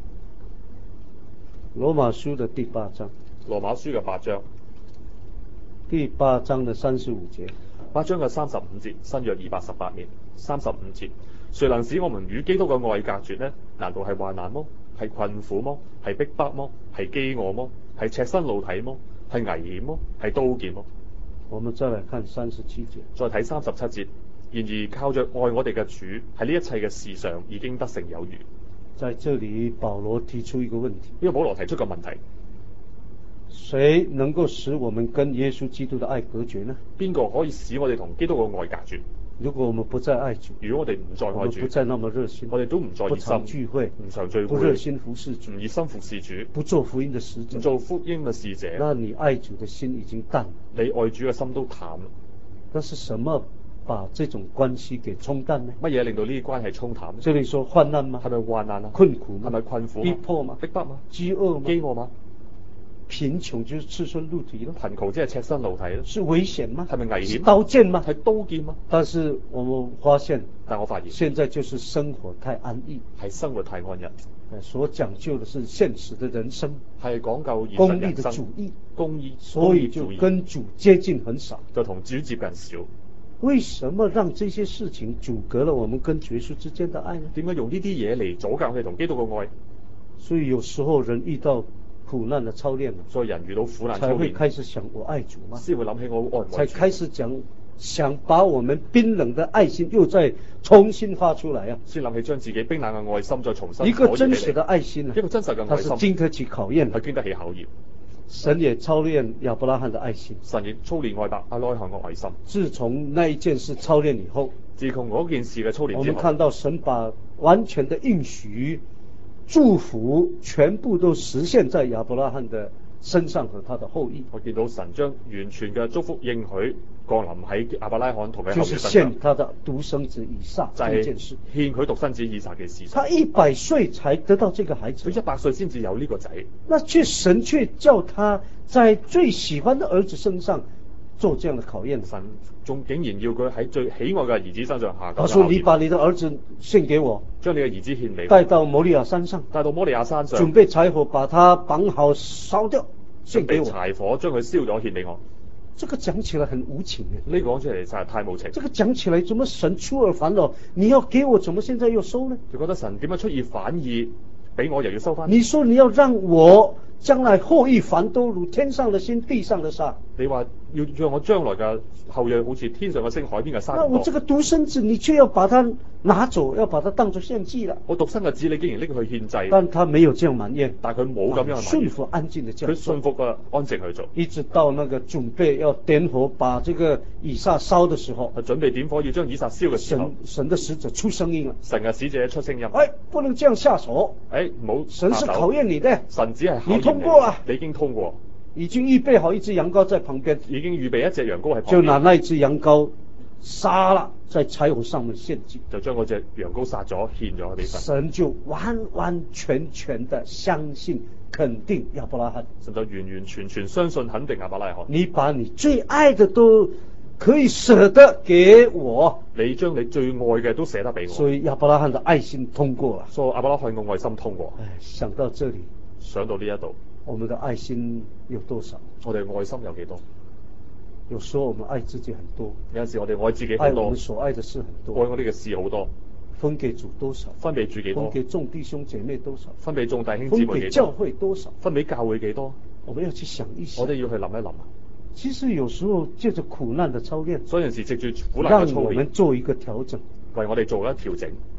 羅馬書的第八章， 羅馬書嘅八章， 第八章的三十五節， 八章嘅三十五節，新約二百十八年三十五節，誰能使我們與基督嘅愛隔絕呢？難道係患難麼？係困苦麼？係逼迫麼？係飢餓麼？係赤身露體麼？係危險麼？係刀劍麼？ 我們再來看三十七節， 再睇三十七節。然而靠着愛我哋嘅主，喺呢一切嘅事上已經得勝有餘。 在這裡保羅提出一個問題， 呢個保羅提出個問題： 誰能夠使我們跟耶穌基督的愛隔絕呢？ 邊個可以使我哋同基督嘅愛隔絕？ 如果我們不再愛主， 如果我哋唔再愛主， 我們不再那麼熱心， 我哋都唔再熱不常心聚會， 唔常聚會， 不熱心服侍主， 唔熱心服侍主， 不做福音的使者， 唔做福音嘅使者， 那你愛主的心已經淡了。 你愛主嘅心都淡啦。 但是什麼把這種關係給沖淡呢？ 乜嘢令到呢啲關係沖淡呢？ 這裡說患難嗎？ 係咪患難啊？ 困苦嗎？ 係咪困苦？ 逼迫嗎？ 逼迫嗎？ 飢餓嗎？ 飢餓嗎？ 貧窮就是赤身露體咯。 貧窮即係赤身露體咯。 是危險嗎？ 係咪危險？ 是刀劍嗎？ 係刀劍嗎？ 但是我們發現， 但我發現現在就是生活太安逸， 係生活太安逸， 所講究的是現實的人生， 係講究現實功利人生的主義， 公義， 所以就跟主接近很少， 就同主接近少。 為什麼讓這些事情阻隔了我們跟耶穌之間的愛呢？ 點解用呢啲嘢嚟阻隔我哋同基督嘅愛？ 所以有時候人遇到苦難的操練， 所以人遇到苦難操練， 才會開始想我愛主嗎？ 先會諗起我愛唔愛主， 才開始講想把我們冰冷的愛心又再重新發出來啊！ 先諗起將自己冰冷嘅愛心再重新一個真實的愛心啊， 一個真實嘅愛心， 它是經得起考驗， 係經得起考驗。 神也操練亞伯拉罕的愛心， 神亦操練愛伯阿拉罕嘅愛心。 自從那一件事操練以後， 自從嗰件事嘅操練之後， 我們看到神把完全的應許、祝福全部都實現在亞伯拉罕的身上和他的後裔。 我見到神將完全嘅祝福應許降臨喺亞伯拉罕同佢後裔就是身上， 獻他的獨生子以撒就這件事。 獻佢獨生子以撒嘅事。 他一百歲才得到這個孩子， 佢一百歲先至有呢個仔， 那卻神卻叫他在最喜歡的兒子身上做這樣的考驗。 神仲竟然要佢喺最喜愛嘅兒子身上下。 他說：你把你的兒子獻給我， 將你嘅兒子獻俾我， 帶到摩利亞山上， 帶到摩利亞山上， 準備柴火把它綁好燒掉，獻給我。 柴火將佢燒咗獻俾我。 這個講起來很無情嘅， 呢個講出嚟實在太無情。 這個講起來怎麼神出爾反爾？你要給我，怎麼現在又收呢？ 就覺得神點樣出爾反爾，俾我又要收翻？ 你說你要讓我將來後裔繁多如天上的星、地上的沙。 你話要讓我將來嘅後裔好似天上嘅星、海邊嘅沙。 那我這個獨生子，你卻要把它拿走，要把它當作獻祭了。 我獨生嘅子，你竟然拎佢去獻祭。 但他沒有這樣埋怨， 但佢冇咁樣埋怨， 順服安靜的這樣做。 佢順服嘅安靜去做。 一直到那個準備要點火把這個以撒燒的時候， 佢準備點火要將以撒燒嘅時候， 神神的使者出聲音了。 神嘅使者出聲音， 哎，不能這樣下手。 哎，唔好。 神是考驗你的， 神只係考驗你。 你通過了， 你已經通過。 已經預備好一隻羊羔在旁邊， 已經預備一隻羊羔喺旁邊， 就拿那一隻羊羔殺了，在柴火上面獻祭， 就將嗰隻羊羔殺咗，獻咗俾神。 神就完完全全的相信肯定亞伯拉罕， 神就完完全全相信肯定亞伯拉罕。 你把你最愛的都可以捨得給我， 你將你最愛嘅都捨得俾我， 所以亞伯拉罕的愛心通過了。 所以亞伯拉罕嘅愛心通過。 唉，想到這裡， 想到呢一度， 我們的愛心有多少？ 我哋愛心有幾多？ 有時候我們愛自己很多， 有陣時我哋愛自己好多， 愛我們所愛的事很多， 愛我哋嘅事好多， 分給主多少？ 分俾主幾多？ 分給眾弟兄姐妹多少？ 分俾眾弟兄姊妹幾多？ 分給教會多少？ 分俾教會幾多？ 我們要去想一想。 我哋要去諗一諗啊！ 其實有時候借着苦難的操練， 所以有陣時藉住苦難嘅操練， 讓我們做一個調整， 為我哋做一調整。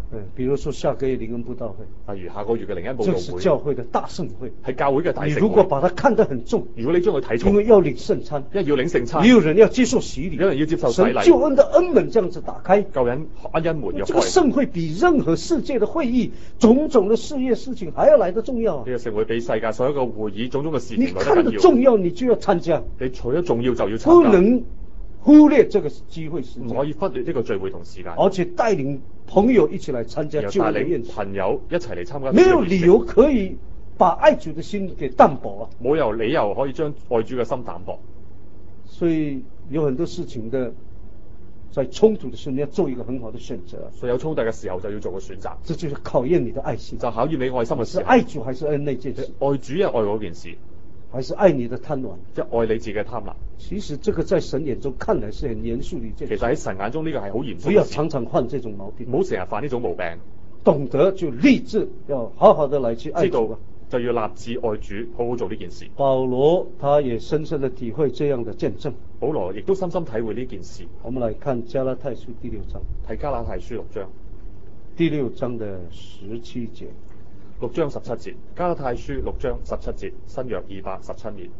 嗯，比如說下個月靈恩佈道會， 例如下個月嘅靈恩佈這是道會， 教會的大盛會。 係教會嘅大你盛會。 如果把它看得很重， 如果你將佢睇重， 因為要領聖餐， 因為要領聖餐， 也有人要接受洗禮， 有人要接受洗禮， 神救恩的恩門這樣子打開， 救恩恩恩門要這個開。 盛會比任何世界的會議、種種的事業事情還要來得重要啊。 呢個盛會比世界所有嘅會議種種嘅事情你看得來得緊要。 重要，你就要參加， 你除咗重要就要不參加， 能忽略這個機會時間， 唔可以忽略呢個聚會同時間。 而且帶領朋友一起來參加又帶救恩的宴席， 領朋友一齊嚟參加。 沒有理由可以把愛主的心給淡薄啊。 冇有理由可以將愛主嘅心淡薄。 所以有很多事情的，在衝突的時候，你要做一個很好的選擇。 所以有衝突嘅時候就要做個選擇， 這就是考驗你的愛心， 就考驗你愛心嘅時候。 是愛主還是愛那件事？ 愛主係愛嗰件事， 還是愛你的貪婪？ 即係愛你自己嘅貪婪。 其實這個在神眼中看來是很嚴肅的一件事。 其實喺神眼中呢個係好嚴肅嘅事。 不要常常犯這種毛病， 唔好成日犯呢種毛病。 懂得就立志要好好的來去愛知道主。 就要立志愛主，好好做呢件事。 保羅他也深深的體會這樣的見證。 保羅亦都深深體會呢件事。 我們來看加拉太書第六章， 睇加拉太書六章， 第六章的十七節。 六章十七節，加拉太書六章十七節，新約二百十七年。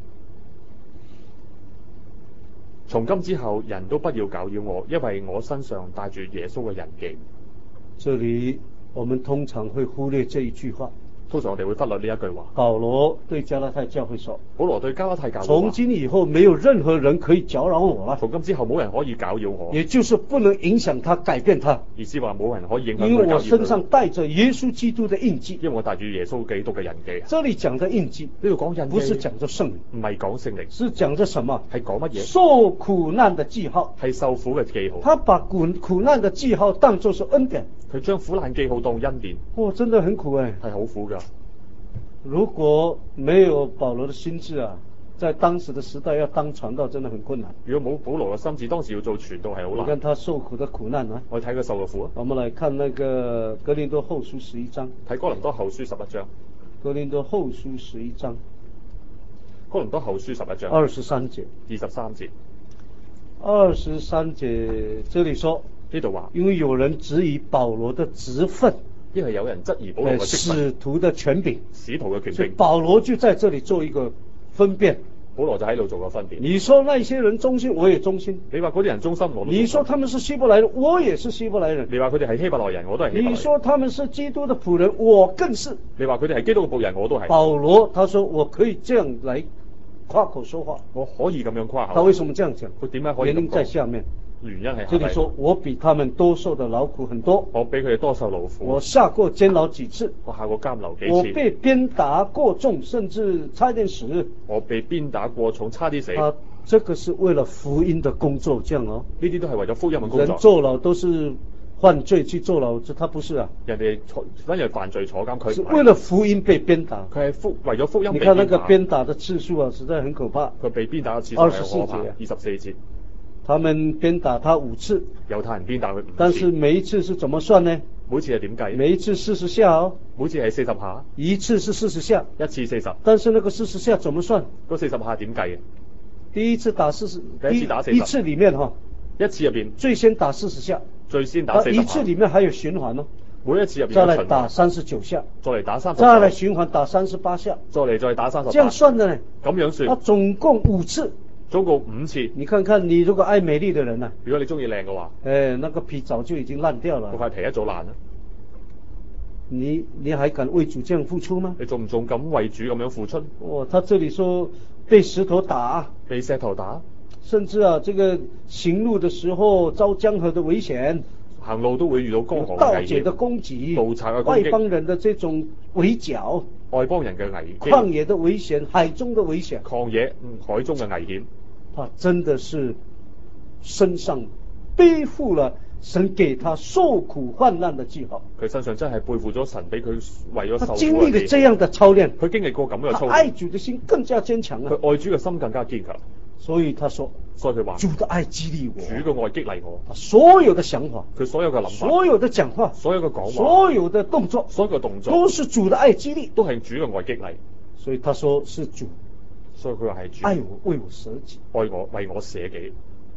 從今之後，人都不要攪擾我，因為我身上帶住耶穌嘅印記。 這裡我們通常會忽略這一句話。 通常我哋會忽略呢一句話。 保羅對加拉太教會說： 保羅對加拉太教會話， 從今以後沒有任何人可以攪擾我了。 從今之後冇人可以攪擾我， 也就是不能影響他、改變他。 意思話冇人可以影響佢， 因為我身上帶着耶穌基督的印記。 因為我帶住耶穌基督嘅印記。 這裡講的印記， 呢度講印記， 不是講着聖靈， 唔係講聖靈， 是講着什麼？ 係講乜嘢？ 受苦難的記號， 係受苦嘅記號。 他把苦苦難的記號當作是恩典。 佢將苦難記號當恩典。 哦，真的很苦誒， 係好苦噶。 如果沒有保羅的心志啊，在當時的時代要當傳道真的很困難。 如果冇保羅嘅心志，當時要做傳道係好難。 你看他受苦的苦難啊， 我睇佢受嘅苦啊。 我們來看那個哥林多後書十一章。 睇哥林多後書十一章。 哥林多後書十一章。 哥林多後書十一章。 二十三節。 二十三節。 二十三節這裡說， 呢度話， 因為有人質疑保羅的職分。 因為有人質疑保羅嘅職分， 使徒的權柄， 使徒嘅權柄， 保羅就在這裡做一個分辨。 保羅就喺度做個分辨。 你說那些人忠心，我也忠心。 你話嗰啲人忠心，我都忠心。 你說他們是希伯來人，我也是希伯來人。 你話佢哋係希伯來人，我都係希伯來人。 你說他們是基督的僕人，我更是。 你話佢哋係基督嘅僕人，我都係。 保羅他說我可以這樣來誇口說話， 我可以咁樣誇口。 他為什麼這樣講？ 佢點解可以咁講？ 原因在下面。 原因係這裡說我比他們多受的勞苦很多， 我比佢哋多受勞苦。 我下過監牢幾次， 我下過監牢幾次。 我被鞭打過重，甚至差點死。 我被鞭打過重，差啲死。 啊，這個是為了福音的工作，這樣哦。 呢啲都係為咗福音嘅工作。 人坐牢都是犯罪去坐牢，這他不是啊。 人哋坐因為犯罪坐監，佢是為了福音被鞭打。 佢係福為咗福音被鞭打。你看那個鞭打的次數啊，實在很可怕。 佢被鞭打嘅次數二十四節， 二十四節。 他們鞭打他五次， 猶太人鞭打佢五次， 但是每一次是怎麼算呢？ 每次係點計？ 每一次四十下哦， 每次係四十下， 一次是四十下， 一次四十。 但是那個四十下怎麼算？ 嗰四十下點計嘅？ 第一次打四十， 第一次打四十， 一次裏面哈， 一次入邊最先打四十下， 最先打四十下， 一次裏面還有循環咯， 每一次入邊再來打三十九下， 再嚟打三十， 再來循環打三十八下， 再嚟再打三十， 這樣算的呢？ 咁樣算， 啊，總共五次。 總共五次。 你看看，你如果愛美麗的人啊， 如果你中意靚嘅話， 誒，那個皮早就已經爛掉了。 嗰塊皮一早爛啦。 你你還敢為主這樣付出嗎？ 你仲唔仲敢為主咁樣付出？ 哦，他這裡說被石頭打， 被石頭打， 甚至啊，這個行路的時候遭江河的危險， 行路都會遇到江河盜賊的攻擊， 盜賊嘅攻擊， 外邦人的這種圍剿， 外邦人嘅危機， 曠野的危險，海中的危險， 曠野、嗯、海中嘅危險。 他真的是身上背負了神給他受苦患難的記號。 佢身上真係背負咗神俾佢為咗受苦嘅記號。 他經歷了這樣的操練， 佢經歷過咁嘅操練， 他愛主的心更加堅強啊！ 佢愛主嘅心更加堅強。 所以他說， 所以佢話主的愛激勵我， 主嘅愛激勵我。 所有的想法， 佢所有嘅諗法， 所有的講話， 所有嘅講話， 所有的動作， 所有嘅動作， 都是主的愛激勵， 都係主嘅愛激勵。 所以他說是主。 所以佢話係主愛我，為我捨己， 愛我，為我捨己。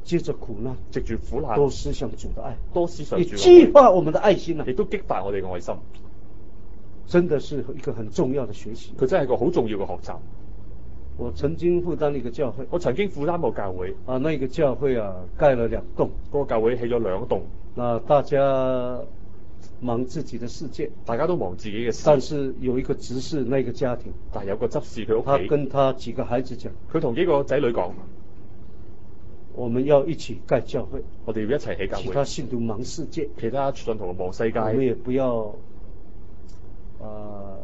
接着苦難， 藉住苦難多思想主的愛， 多思想也主嘅激發我們的愛心啊！ 亦都激發我哋嘅愛心。 真的是一個很重要的學習。 佢真係一個好重要嘅學習。 我曾經負擔一個教會， 我曾經負擔過教會啊，那個教會啊蓋了兩棟， 嗰個教會起咗兩棟， 那大家忙自己的世界， 大家都忙自己嘅事。 但是有一個執事，那個家庭， 但係有個執事佢屋企， 他跟他幾個孩子講， 佢同幾個仔女講， 我們要一起蓋教會， 我哋要一齊起教會。 其他信徒忙世界， 其他信徒忙世界， 我們也不要，呃，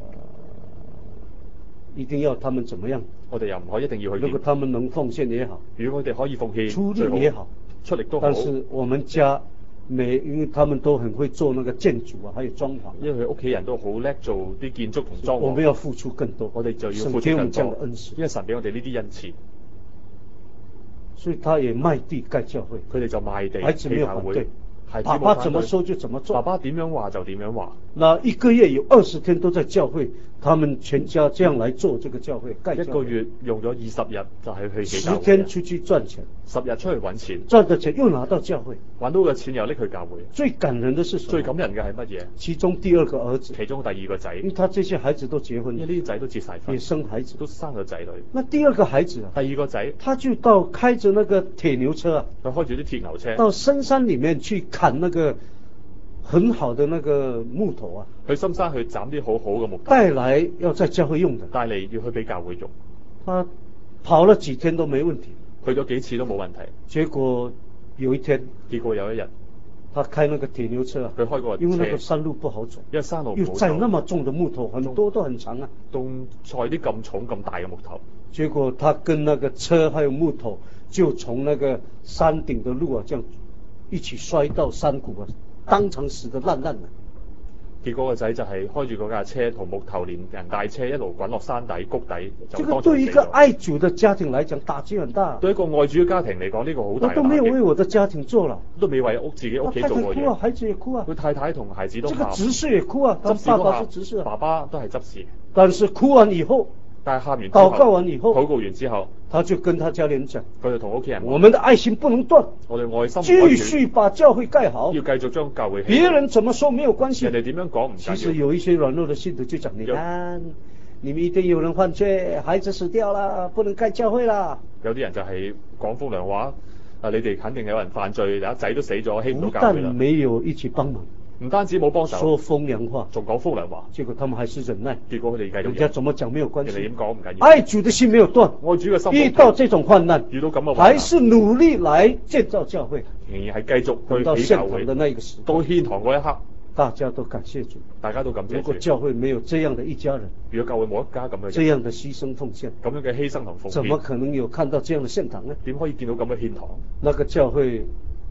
一定要他們怎麼樣。 我哋又唔可以一定要去。 如果他們能奉獻也好， 如果佢哋可以奉獻， 出力也好， 出力都好。 但是我們家每，因為他們都很會做那個建築啊，還有裝潢。 因為佢屋企人都好叻做啲建築同裝潢。 我們要付出更多， 我哋就要付出更多。因為神俾我哋呢啲恩賜， 所以他也賣地蓋教會。 佢哋就賣地孩子沒有反對，爸爸怎麼說就怎麼做。 爸爸點樣話就點樣話。 那一個月有二十天都在教會，他們全家這樣來做這個教會，蓋教會。 一個月用咗二十日就係去起教會。 十天出去賺錢， 十日出去揾錢， 賺的錢又拿到教會， 揾到嘅錢又拎去教會。 最感人的是什麼？ 最感人嘅係乜嘢？ 其中第二個兒子， 其中第二個仔， 因為他這些孩子都結婚， 因為呢啲仔都結晒婚， 也生孩子， 都生咗仔女。 那第二個孩子啊， 第二個仔， 他就到開着那個鐵牛車啊， 佢開住啲鐵牛車， 到深山裏面去砍那個很好的那個木頭啊， 去深山去斬啲好好嘅木頭， 帶來要在教會用的， 帶嚟要去俾教會用。 他跑了幾天都沒問題， 去咗幾次都冇問題。 結果有一天， 結果有一日， 他開那個鐵牛車啊， 佢開個車， 因為那個山路不好走， 因為山路唔好走， 又載那麼重的木頭，很多都很長啊， 都載啲咁重咁大嘅木頭。 結果他跟那個車還有木頭就從那個山頂的路啊，這樣一起摔到山谷啊，當場死得爛爛的。 結果個仔就係開住嗰架車同木頭連人帶車一路滾落山底谷底，就當場死咗。 這個對一個愛主的家庭來講打擊很大。對一個愛主嘅家庭嚟講，呢個好大嘅打擊。 我都沒有為我的家庭做了， 都未為屋自己屋企做過嘢。 太太哭啊，孩子也哭啊， 佢太太同孩子都喊。 這個執事也哭啊，他爸爸是執事啊， 爸爸都係執事。 但是哭完以後， 但係喊完之後， 禱告完以後， 禱告完之後， 他就跟他家人講， 佢就同屋企人， 我們的愛心不能斷， 我哋愛心繼續把教會蓋好， 要繼續將教會起。 別人怎麼說沒有關係， 人哋點樣講唔緊要。 其實有一些軟弱的信徒就講，你看，你們一定有人犯罪，孩子死掉了，不能蓋教會啦。 有啲人就係講風涼話，啊，你哋肯定有人犯罪，有仔都死咗，起唔到教會啦。 不但沒有一起幫忙。 唔單止冇幫手， 說風涼話， 仲講風涼話， 結果他們還是忍耐。 結果佢哋繼續忍。 人家怎麼講沒有關係， 人哋點講唔緊要。 愛主的心沒有斷， 愛主嘅心遇到這種患難， 遇到咁嘅患難， 還是努力來建造教會， 仍然係繼續去起教會。 到獻堂嗰一刻， 大家都感謝主， 大家都感謝主。 如果教會沒有這樣的一家人， 如果教會冇一家咁嘅這樣的犧牲奉獻， 咁樣嘅犧牲同奉獻， 怎麼可能有看到這樣的獻堂呢？ 點可以見到咁嘅獻堂？ 那個教會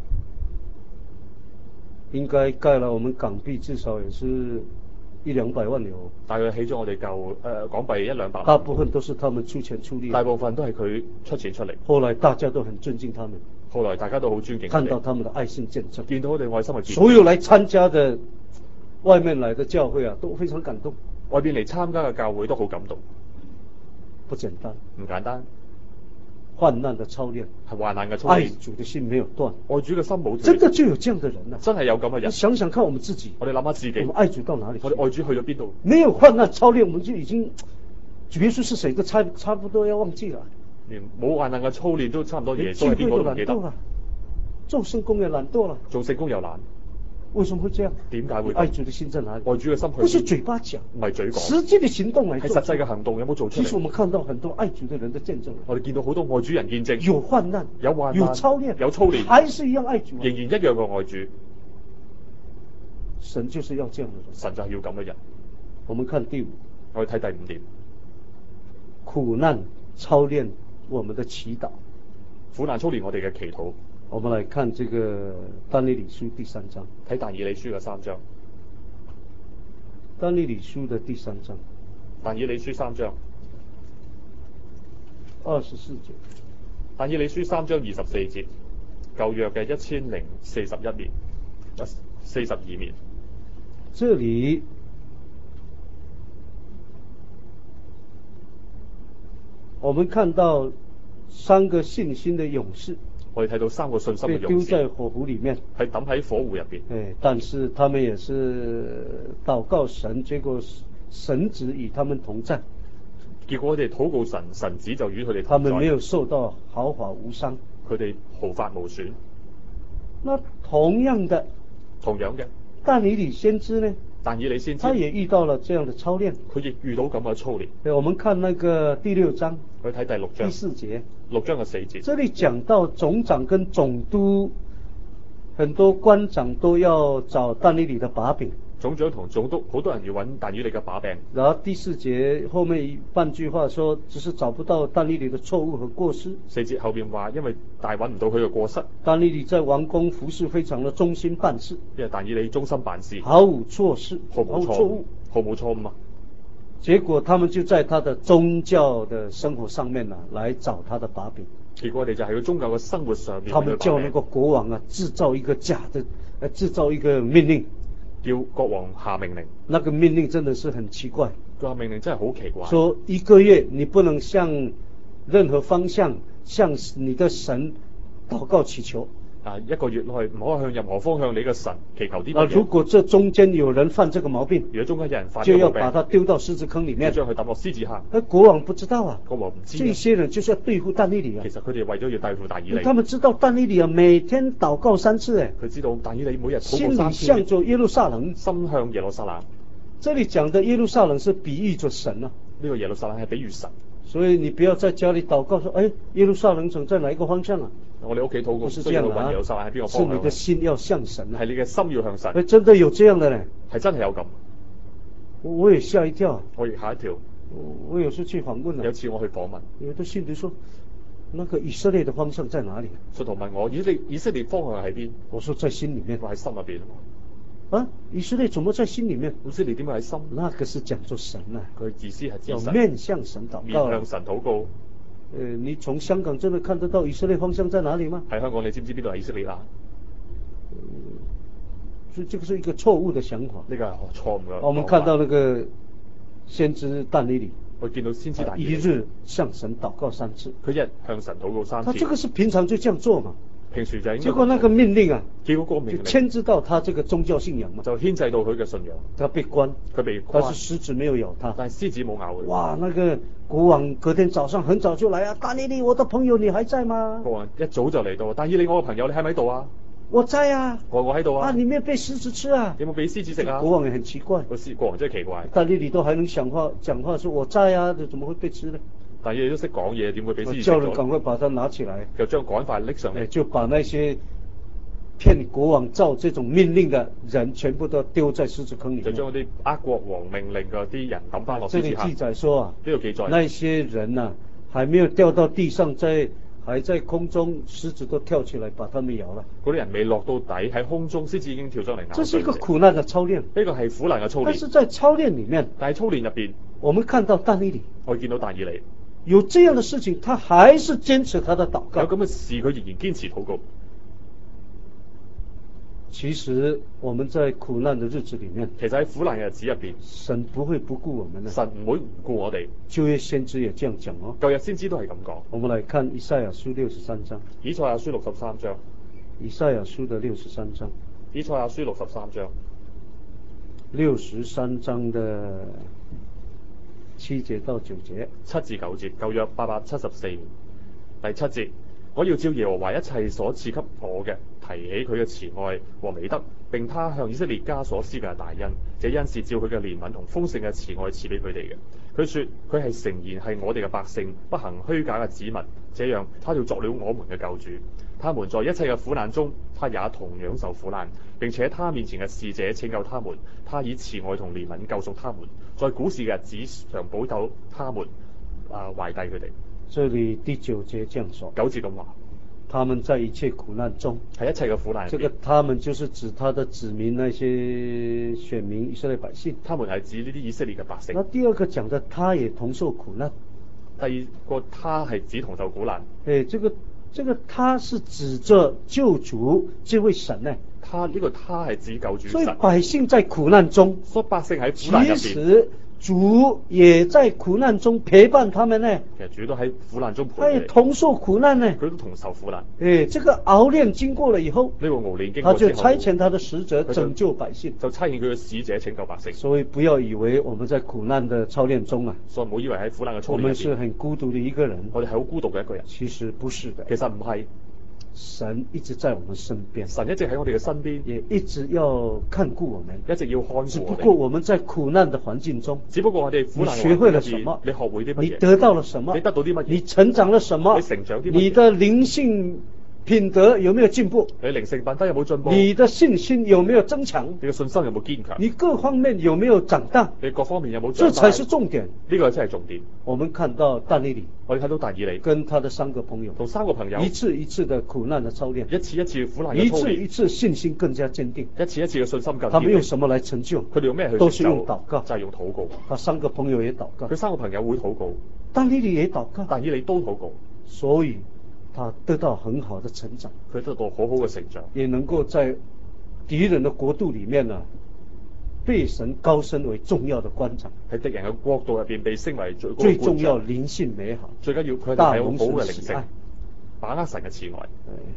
應該蓋了，我們港幣至少也是一兩百萬有。 大概起咗我哋舊誒港幣一兩百萬。 大部分都是他們出錢出力。 大部分都係佢出錢出力。 後來大家都很尊敬他們。 後來大家都好尊敬。 看到他們的愛心見證。 見到我哋愛心嘅見證。 所有來參加的外面來的教會啊，都非常感動。 外邊嚟參加嘅教會都好感動。 不簡單。 唔簡單。 患難的操練， 係患難嘅操練。 愛主的心沒有斷， 愛主嘅心冇斷。 真的就有這樣的人啊！ 真係有咁嘅人。 你想想看，我們自己， 我哋諗下自己， 我們愛主到哪裏去？ 我哋愛主去咗邊度？ 沒有患難操練，我們就已經耶穌是誰都差差不多要忘記了。 連冇患難嘅操練都差唔多耶穌係邊個都唔記得。 做聖工也懶惰了， 做聖工又懶。 為什麼會這樣？ 點解會？ 愛主的心在哪裏？ 愛主嘅心去。 不是嘴巴講， 唔係嘴講， 實際的行動嚟做。 係實際嘅行動有冇做出嚟？ 其實我們看到很多愛主的人的見證。 我哋見到好多愛主人見證。 有患難， 有患難， 有操練， 有操練， 還是一樣愛主， 仍然一樣嘅愛主。 神就是要這樣的人。 神就係要咁嘅人。 我們看第五， 我哋睇第五點， 苦難操練我們的祈禱。 苦難操練我哋嘅祈禱。 我們來看這個但以理書第三章， 睇但以理書嘅三章。 但以理書的第三章， 但以理書三章二十四節。 但以理書三章二十四節，舊約嘅一千零四十一面，四十二面。 這裏我們看到三個信心的勇士。 我哋睇到三個信心嘅被丟勇士在火湖裡面。 係抌喺火湖入邊， 哎，但是他們也是禱告神，結果神子與他們同在， 結果佢哋禱告神，神子就與佢哋他們沒同在， 有受到毫髮無傷。 佢哋毫髮無損。 那同樣的， 同樣嘅， 但以理先知呢， 但以理先知他也遇到了這樣的操練。 佢亦遇到咁嘅操練。 對，我們看那個第六章去睇第六章第四節， 六章嘅四節， 這裡講到總長跟總督，很多官長都要找但以理的把柄。 總長同總督好多人要揾但以理嘅把柄。 然後第四節後面半句話說，只是找不到但以理的錯誤和過失。 四節後邊話，因為大揾唔到佢嘅過失， 但以理在王宮服侍非常的忠心辦事， 因為但以理忠心辦事， 毫無錯事， 毫無錯誤，毫無錯誤啊！ 結果他們就在他的宗教的生活上面呢、啊，來找他的把柄。 結果我哋就喺佢宗教嘅生活上面， 他們叫那個國王啊，製造一個假的，呃，製造一個命令， 叫國王下命令。 那個命令真的是很奇怪， 個命令真係好奇怪。 說一個月你不能向任何方向向你的神禱告祈求。 啊，一個月內唔可以向任何方向你嘅神祈求啲乜嘢。 如果這中間有人犯這個毛病， 如果中間有人犯就要呢個毛病， 把他丟到獅子坑裡面， 就將佢抌落獅子坑。 而國王不知道啊， 國王唔知。 這些人就是要對付但以理啊。 其實佢哋為咗要對付但以理， 他們知道但以理啊，每天禱告三次誒， 佢知道但以理每日禱心裡告三次， 向着耶路撒冷， 心向耶路撒冷。 這裡講的耶路撒冷是比喻着神啊。 呢個耶路撒冷係比喻神， 所以你不要在家裡禱告說，哎，耶路撒冷城在哪一個方向啊？ 我哋屋企禱告， 不是這樣的啊， 耶路撒冷喺邊個方向？ 是你的心要向神啊。 係你嘅心要向神。 哎，真的有這樣的呢？ 係真係有咁。 我我也嚇一跳。 我亦嚇一跳。 我我有時去訪問啊， 有次我去訪問， 有的信徒說，那個以色列的方向在哪裡？ 信徒問我以色列以色列方向喺邊？ 我說在心裡面。 我喺心入邊。 啊，以色列怎麼在心裡面？ 以色列點解喺心？ 那個是講做神啊， 佢意思係指神。 要面向神禱告。 面向神禱告。 呃，你從香港真的看得到以色列方向在哪裡嗎？ 喺香港你知唔知邊度係以色列啊？ 所以這個是一個錯誤的想法。 呢個係錯誤嘅。 我們看到那個先知但以理， 我見到先知但以理一日向神禱告三次。 佢一日向神禱告三次。 他這個是平常就這樣做嘛？ 平時就應該。 結果那個命令啊， 結果個命令就牽制到他這個宗教信仰嘛， 就牽制到佢嘅信仰。 他被關， 佢被關， 但是獅子沒有咬他。 但係獅子冇咬佢。 哇，那個國王隔天早上很早就來啊，但以理，我的朋友你還在嗎？ 國王一早就嚟到，但以理，我個朋友你喺咪喺度啊？ 我在啊。 我我喺度啊。 啊，裡面被獅子吃啊？ 有冇俾獅子食啊？ 國王也很奇怪。 個獅國王真係奇怪。 但以理都還能講話，講話說我在啊，怎麼會被吃呢？ 但以理都識講嘢，點會俾獅子食咗？ 叫人趕快把它拿起來， 就將趕快拎上嚟， 就把那些騙國王照這種命令的人，全部都丟在獅子坑裡面。 就將嗰啲呃國王命令嗰啲人抌翻落獅子坑。 這裡記載說啊， 呢度記載， 那些人啊，還沒有掉到地上，在還在空中，獅子都跳起來把他們咬了。 嗰啲人未落到底喺空中，獅子已經跳上嚟咬。 這是一個苦難的操練， 呢個係苦難嘅操練。 但是在操練裡面， 但係操練入邊， 我們看到但以理， 我見到但以理有這樣的事情，他還是堅持他的禱告。 有咁嘅事，佢仍然堅持禱告。 其實我們在苦難的日子裡面， 其實喺苦難嘅日子入邊， 神不會不顧我們的。 神唔會唔顧我哋。 舊約先知也這樣講哦。 舊約先知都係咁講。 我們來看以賽亞書六十三章。 以賽亞書六十三章。 以賽亞書的六十三章。 以賽亞書六十三章。 六十三章的七節到九節。七至九節，舊約八百七十四年第七節。我要照耶和華一切所賜給我嘅，提起佢嘅慈愛和美德，並他向以色列家所施嘅大恩。這恩是照佢嘅憐憫同豐盛嘅慈愛賜俾佢哋嘅。佢說佢係誠然係我哋嘅百姓，不行虛假嘅子民。這樣他就作了我們嘅救主。他們在一切嘅苦難中，他也同樣受苦難，並且他面前嘅使者拯救他們。他以慈愛同憐憫救贖他們，在古時嘅日子常保守他們，啊懷蒂佢哋。 這裡第九節這樣說， 九節咁話， 他們在一切苦難中， 喺一切嘅苦難入邊， 這個他們就是指他的子民，那些選民以色列百姓， 他們係指呢啲以色列嘅百姓。 那第二個講的，他也同受苦難。 第二個他係指同受苦難。 誒，這個這個他是指着救主這位神呢？ 他呢、這個他係指救主神。 所以百姓在苦難中， 所以百姓喺苦難入邊， 其實主也在苦難中陪伴他們呢。 其實主都喺苦難中陪他也同受苦難呢。 佢都同受苦難。 誒，這個熬煉經過了以後， 呢個熬煉經他就過之後， 差遣他的使者拯救百姓。 就差遣佢嘅使者拯救百姓。 所以不要以為我們在苦難的操練中啊， 所以唔好以為喺苦難嘅操我們練入邊， 是很孤獨的一個人。 我哋係好孤獨嘅一個人。 其實不是的， 其實唔係， 神一直在我們身邊， 神一直喺我哋嘅身邊， 也一直要看顧我們。 一直要看顧只不我哋。 過我們在苦難的環境中， 只不過我哋苦難嘅你學會了環境入邊什麼？ 你學會啲乜嘢？ 你得到了什麼？ 你得到啲乜嘢？ 你成長了什麼？ 你成長啲乜嘢？ 你的靈性品德有沒有進步？ 你靈性品德有冇進步？ 你的信心有沒有增強？ 你嘅信心有冇堅強？ 你各方面有沒有長大？ 你各方面有冇長大？ 這才是重點。 呢個真係重點。 我們看到但以理， 我哋睇到但以理跟他的三個朋友， 同三個朋友一次一次的苦難的操練， 一次一次苦難一嘅操練， 次一次信心更加堅定。 一次一次嘅信心更堅定。 他們用什麼來成就？ 佢哋用咩去成就？ 都是用禱告， 就係用禱告。 他三個朋友也禱告， 佢三個朋友會禱告， 但以理也禱告， 但以理都禱告， 所以他得到很好的成長， 佢得到好好嘅成長， 也能夠在敵人的國度裏面呢，被神高升為重要的官長。 喺敵人嘅國度入邊被升為最高最嘅官長。 重要靈性美好， 最緊要佢哋大係好好蒙神嘅靈性喜愛，， 把握神嘅慈愛。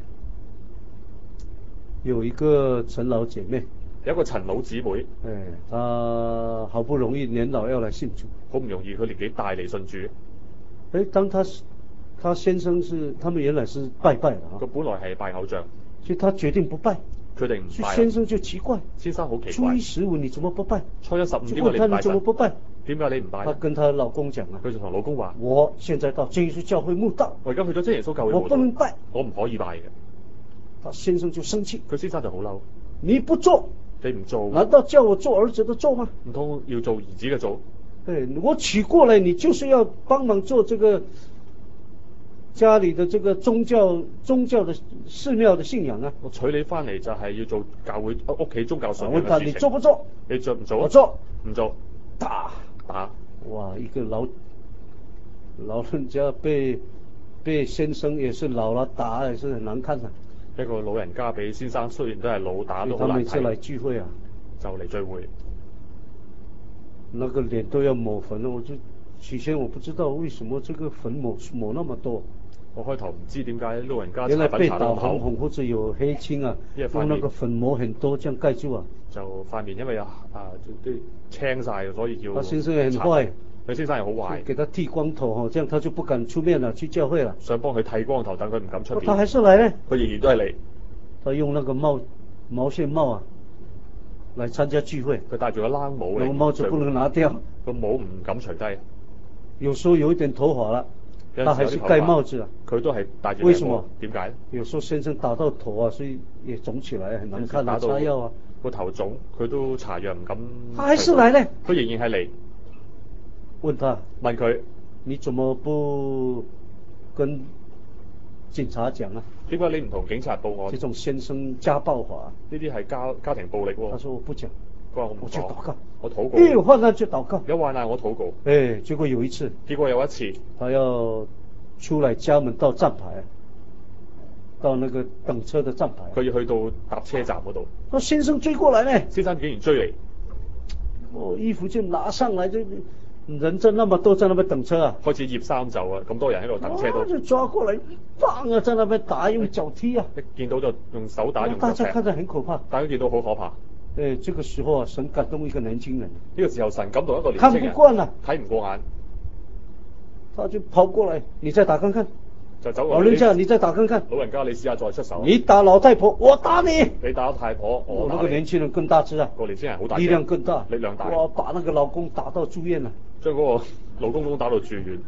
有一個陳老姐妹， 有一個陳老姊妹， 哎，她好不容易年老要來信主， 好唔容易佢年紀大嚟信主。 哎，當她她先生是他們原來是拜拜的啊佢，本來係拜偶像， 所以她決定不拜， 決定唔拜啦。 所以先生就奇怪， 先生好奇怪初一，十五你怎麼不拜？ 初一十五就點解問他你你唔拜神？ 怎麼不拜？ 點解你唔拜呢？ 她跟她老公講啊， 佢就同老公話： 我現在到真耶穌教會慕道， 我而家去咗真耶穌教會我無道， 不能拜。 我唔可以拜嘅。 她先生就生氣， 佢先生就好嬲， 你不做， 你唔做， 難道叫我做兒子的做嗎？ 唔通要做兒子嘅做？ 對，我娶過來，你就是要幫忙做這個家裏的這個宗教宗教的寺廟的信仰啊。 我娶你翻嚟就係要做教會屋企宗教信我問他你仰嘅事情。 做不做？ 你做唔做？ 我做。 唔做？ 打打。 哇，一個老老人家被被先生也是老了打，也是很難看的。 一個老人家俾先生，雖然都係老，打都好難他每次來睇。 聚會啊， 就嚟聚會， 那個臉都要抹粉了。我就起先我不知道為什麼這個粉抹抹那麼多。 我開頭唔知點解老人家原來被打搽粉搽到口， 紅紅或者有黑青啊， 因為塊面用那個粉抹很多，這樣蓋住啊。 就塊面因為有啊啲青晒，所以要。 他先生也很壞， 佢先生係好壞， 給他剃光頭哈，這樣他就不敢出面了，去教會了。 想幫佢剃光頭，等佢唔敢出面。 他還是來呢， 佢仍然都係嚟， 他用那個帽毛線帽啊，來參加聚會。 佢戴住個冷帽那個帽子不能拿掉， 個帽唔敢除低。 有時候有一點頭髮了，他還是蓋帽子啊。 佢都係戴住。 為什麼？ 點解？ 有時候先生打到頭啊，所以也腫起來，很難看啊， 打到擦藥啊。 個頭腫，佢都搽藥唔敢。 他還是來呢， 佢仍然係嚟。 問他， 問佢， 你怎麼不跟警察講啊？ 點解你唔同警察報案？ 這種先生家暴法， 呢啲係家家庭暴力喎。 他說我不講， 佢話我唔我去禱告， 我禱告。 一有患難就禱告。 有患難我禱告。 哎，結果有一次， 結果有一次， 他要出來家門到站牌，到那個等車的站牌， 佢要去到搭車站嗰度。 那先生追過來呢， 先生竟然追嚟， 我衣服就拿上來，就人真那麼多在那邊等車啊， 開始掖衫袖啊，咁多人喺度等車度， 就抓過來，砰啊，在那邊打，用腳踢啊， 一見到就用手打用腳踢， 大家看着很可怕。 大家見到好可怕。 哎，這個時候啊，神感動一個年輕人， 呢個時候神感動一個年看輕人， 不慣啊， 睇唔過眼， 他就跑過來，你再打看看， 就走過嚟。 老人家你再打看看， 老人家你試下再出手。 你打老太婆，我打你。 你打太婆，我我打你。 那個年輕人更大隻啊， 個年輕人好大隻， 力量更大， 力量大。 哇，把那個老公打到住院了。 將嗰個老公公打到住院。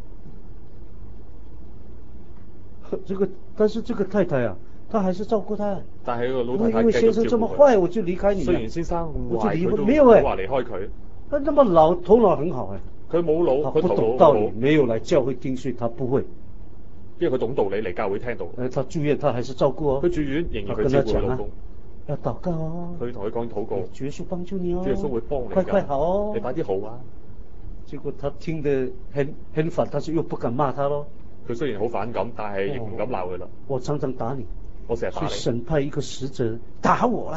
這個，但是這個太太啊，她還是照顧他。 但係個老太太因為繼續先生這麼照顧佢。 壞，我就離開你。 雖然先生咁壞， 我就離婚佢都沒有哎冇話離開佢。 他那麼老，頭腦很好哎。 佢冇腦， 他不佢頭腦懂道理， 冇， 沒有來教會聽，所以他不會。 因為佢懂道理嚟教會聽到。 呃，他住院，他還是照顧哦。 佢住院仍然他佢跟他講啊照顧佢老公。， 要禱告哦。 佢同佢講禱告， 主耶穌幫助你哦。 主耶穌會幫你㗎。 快快好哦。 你快啲好啊！ 結果他聽得很很煩，但是又不敢罵他咯。 佢雖然好反感，但係亦唔敢鬧佢啦。 我常常打你， 我成日打你。 所以神派一個使者打我啦。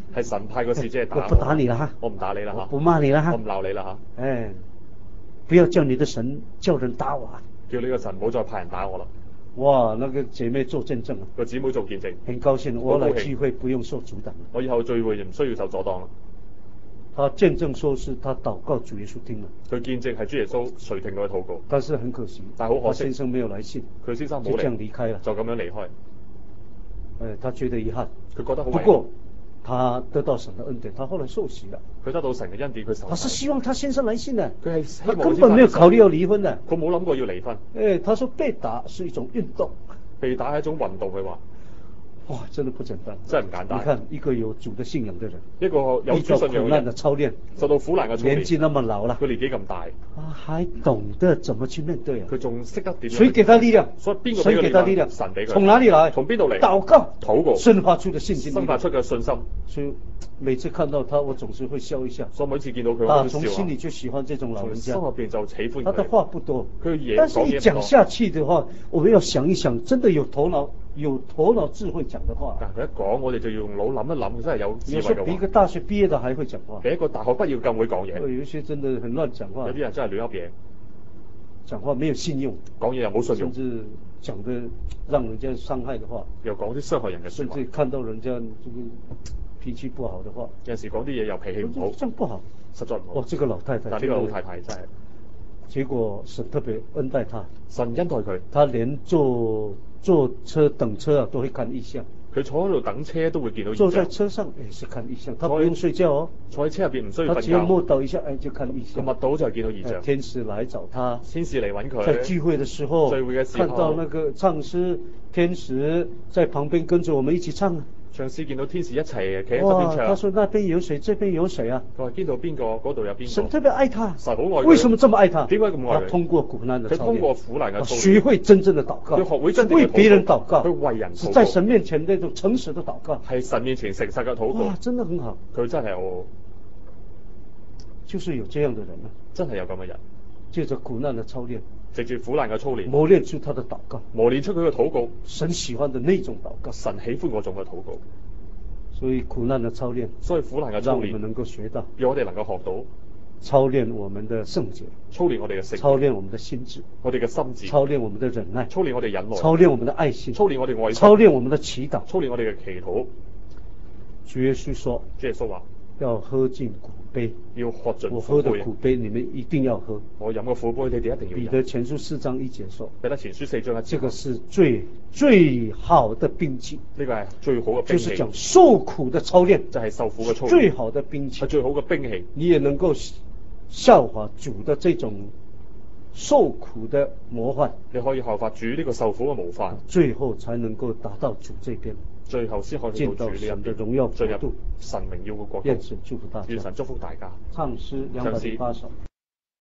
係神派個使者嚟打我。 我不打你了哈， 我唔打你啦嚇， 我不罵你了哈， 我唔鬧你啦嚇， 哎，不要叫你的神叫人打我啊！ 叫你個神唔好再派人打我啦。 哇，那個姐妹做見證啊， 個姊妹做見證， 很高興，我來聚會不用受阻擋。 我以後聚會就唔需要受阻擋啦。 他見證說是他禱告主耶穌聽了， 佢見證係主耶穌垂聽佢嘅禱告， 但是很可惜， 但係好可惜， 他先生沒有來信， 佢先生冇就這樣嚟， 離開了。 就咁樣離開。 哎，他覺得遺憾， 佢覺得好遺憾。 不過他得到神的恩典，他後來受洗了。 佢得到神嘅恩典，佢受洗。 他是希望他先生來信的， 佢係希他望根本沒有考慮要離婚的。 佢冇諗過要離婚。 哎，他說被打是一種運動， 被打係一種運動，佢話哇，真的不簡單， 真係唔簡單。 你看一個有主的信仰的人， 一個有主信仰嘅遇到苦難的人， 操練， 受到苦難嘅操練， 年紀那麼老了， 佢年紀咁大， 啊，還懂得怎麼去面對啊？ 佢仲識得點樣？ 誰給他力量？ 所以邊個誰給他力量？ 神俾佢。 從哪裡來？ 從邊度嚟？ 禱告， 禱告， 生發出的信心， 生發出嘅信心。 所以每次看到他，我總是會笑一笑。 所以每次見到佢， 啊， 我都笑從心裡就喜歡這種老人家。 從心入邊就喜歡他的佢。 話不多， 佢嘢但是一講嘢唔多。 講下去的話，我們要想一想，真的有頭腦、有頭腦智慧講的話。 但佢一講，我哋就要用腦諗一諗，真係有智有時候比一個慧嘅話。 大學畢業的還會講話。 比一個大學畢業更會講嘢。 有一些真的很亂講話有，啲人真係亂噏嘢， 講話沒有信用， 講嘢又冇信用， 甚至講的讓人家傷害的話， 又講啲傷害人嘅説話。 甚至看到人家這個脾氣不好的話， 有陣時講啲嘢又脾氣唔好， 這樣不好。 實在唔好哇，。這個老太太， 但呢個老太太真係結果神特別恩待她， 神恩待佢， 她連坐坐車等車啊都會看異象， 佢坐喺度等車都會見到坐在異象。 車上也是看異象，她不用睡覺哦， 坐喺車入邊唔需要瞓她只要摸覺， 到一下，哎就看異佢象。 密到就係見到異象。 哎天使來找她， 天使嚟揾在聚佢， 會的時候， 聚會嘅時候看到那個唱詩，天使在旁邊跟着我們一起唱啊。 唱詩見到天使一齊企喺側哇， 邊唱。 他說那邊有誰，這邊有誰啊？ 佢話邊度邊個，嗰度有邊個。 神特別愛他， 神好愛佢。 為什麼這麼愛他？ 點解咁愛佢？ 他通過苦難的操佢通過練， 苦難嘅操練， 學會真正的禱告， 佢學會真正嘅為別人禱告， 佢為人禱告是在神面前那種誠實的禱告。 係神面前誠實嘅禱告哇，。真的很好， 佢真係有， 就是有這樣的人啊， 真係有咁嘅人， 借着苦難的操練， 藉住苦難嘅操練， 磨練出他的禱告， 磨練出佢嘅禱告。 神喜歡的那種禱告。 神喜歡嗰種嘅禱告， 所以苦難的操練， 所以苦難嘅操練， 讓我們能夠學到， 讓我哋能夠學到操練我們的聖潔， 操練我哋嘅聖， 操練我們的心智， 我哋嘅心智， 操練我們的忍耐， 操練我哋忍耐， 操練我們的愛心， 操練我哋愛心， 操練我們的祈禱。 操練我哋嘅祈禱。 主耶穌說主耶穌話要喝盡苦杯， 要喝盡我喝的苦杯， 苦杯你們一定要喝。 我飲個苦杯，你哋一定要飲。 彼得前書四章一節說， 彼得前書四章一節， 這個是最最好的兵器， 呢個係最好嘅兵器， 就是講受苦的操練， 就係受苦嘅操練， 最好的兵器係，最好嘅兵器。 你也能夠效法主的這種受苦的模範， 你可以效法主呢個受苦嘅模範， 最後才能夠達到主這邊， 最後先可以見到到主呢一神的邊， 榮耀進入國度。 神榮耀嘅國度。 願神祝福大家。 願神祝福大家。 唱詩兩百零八首。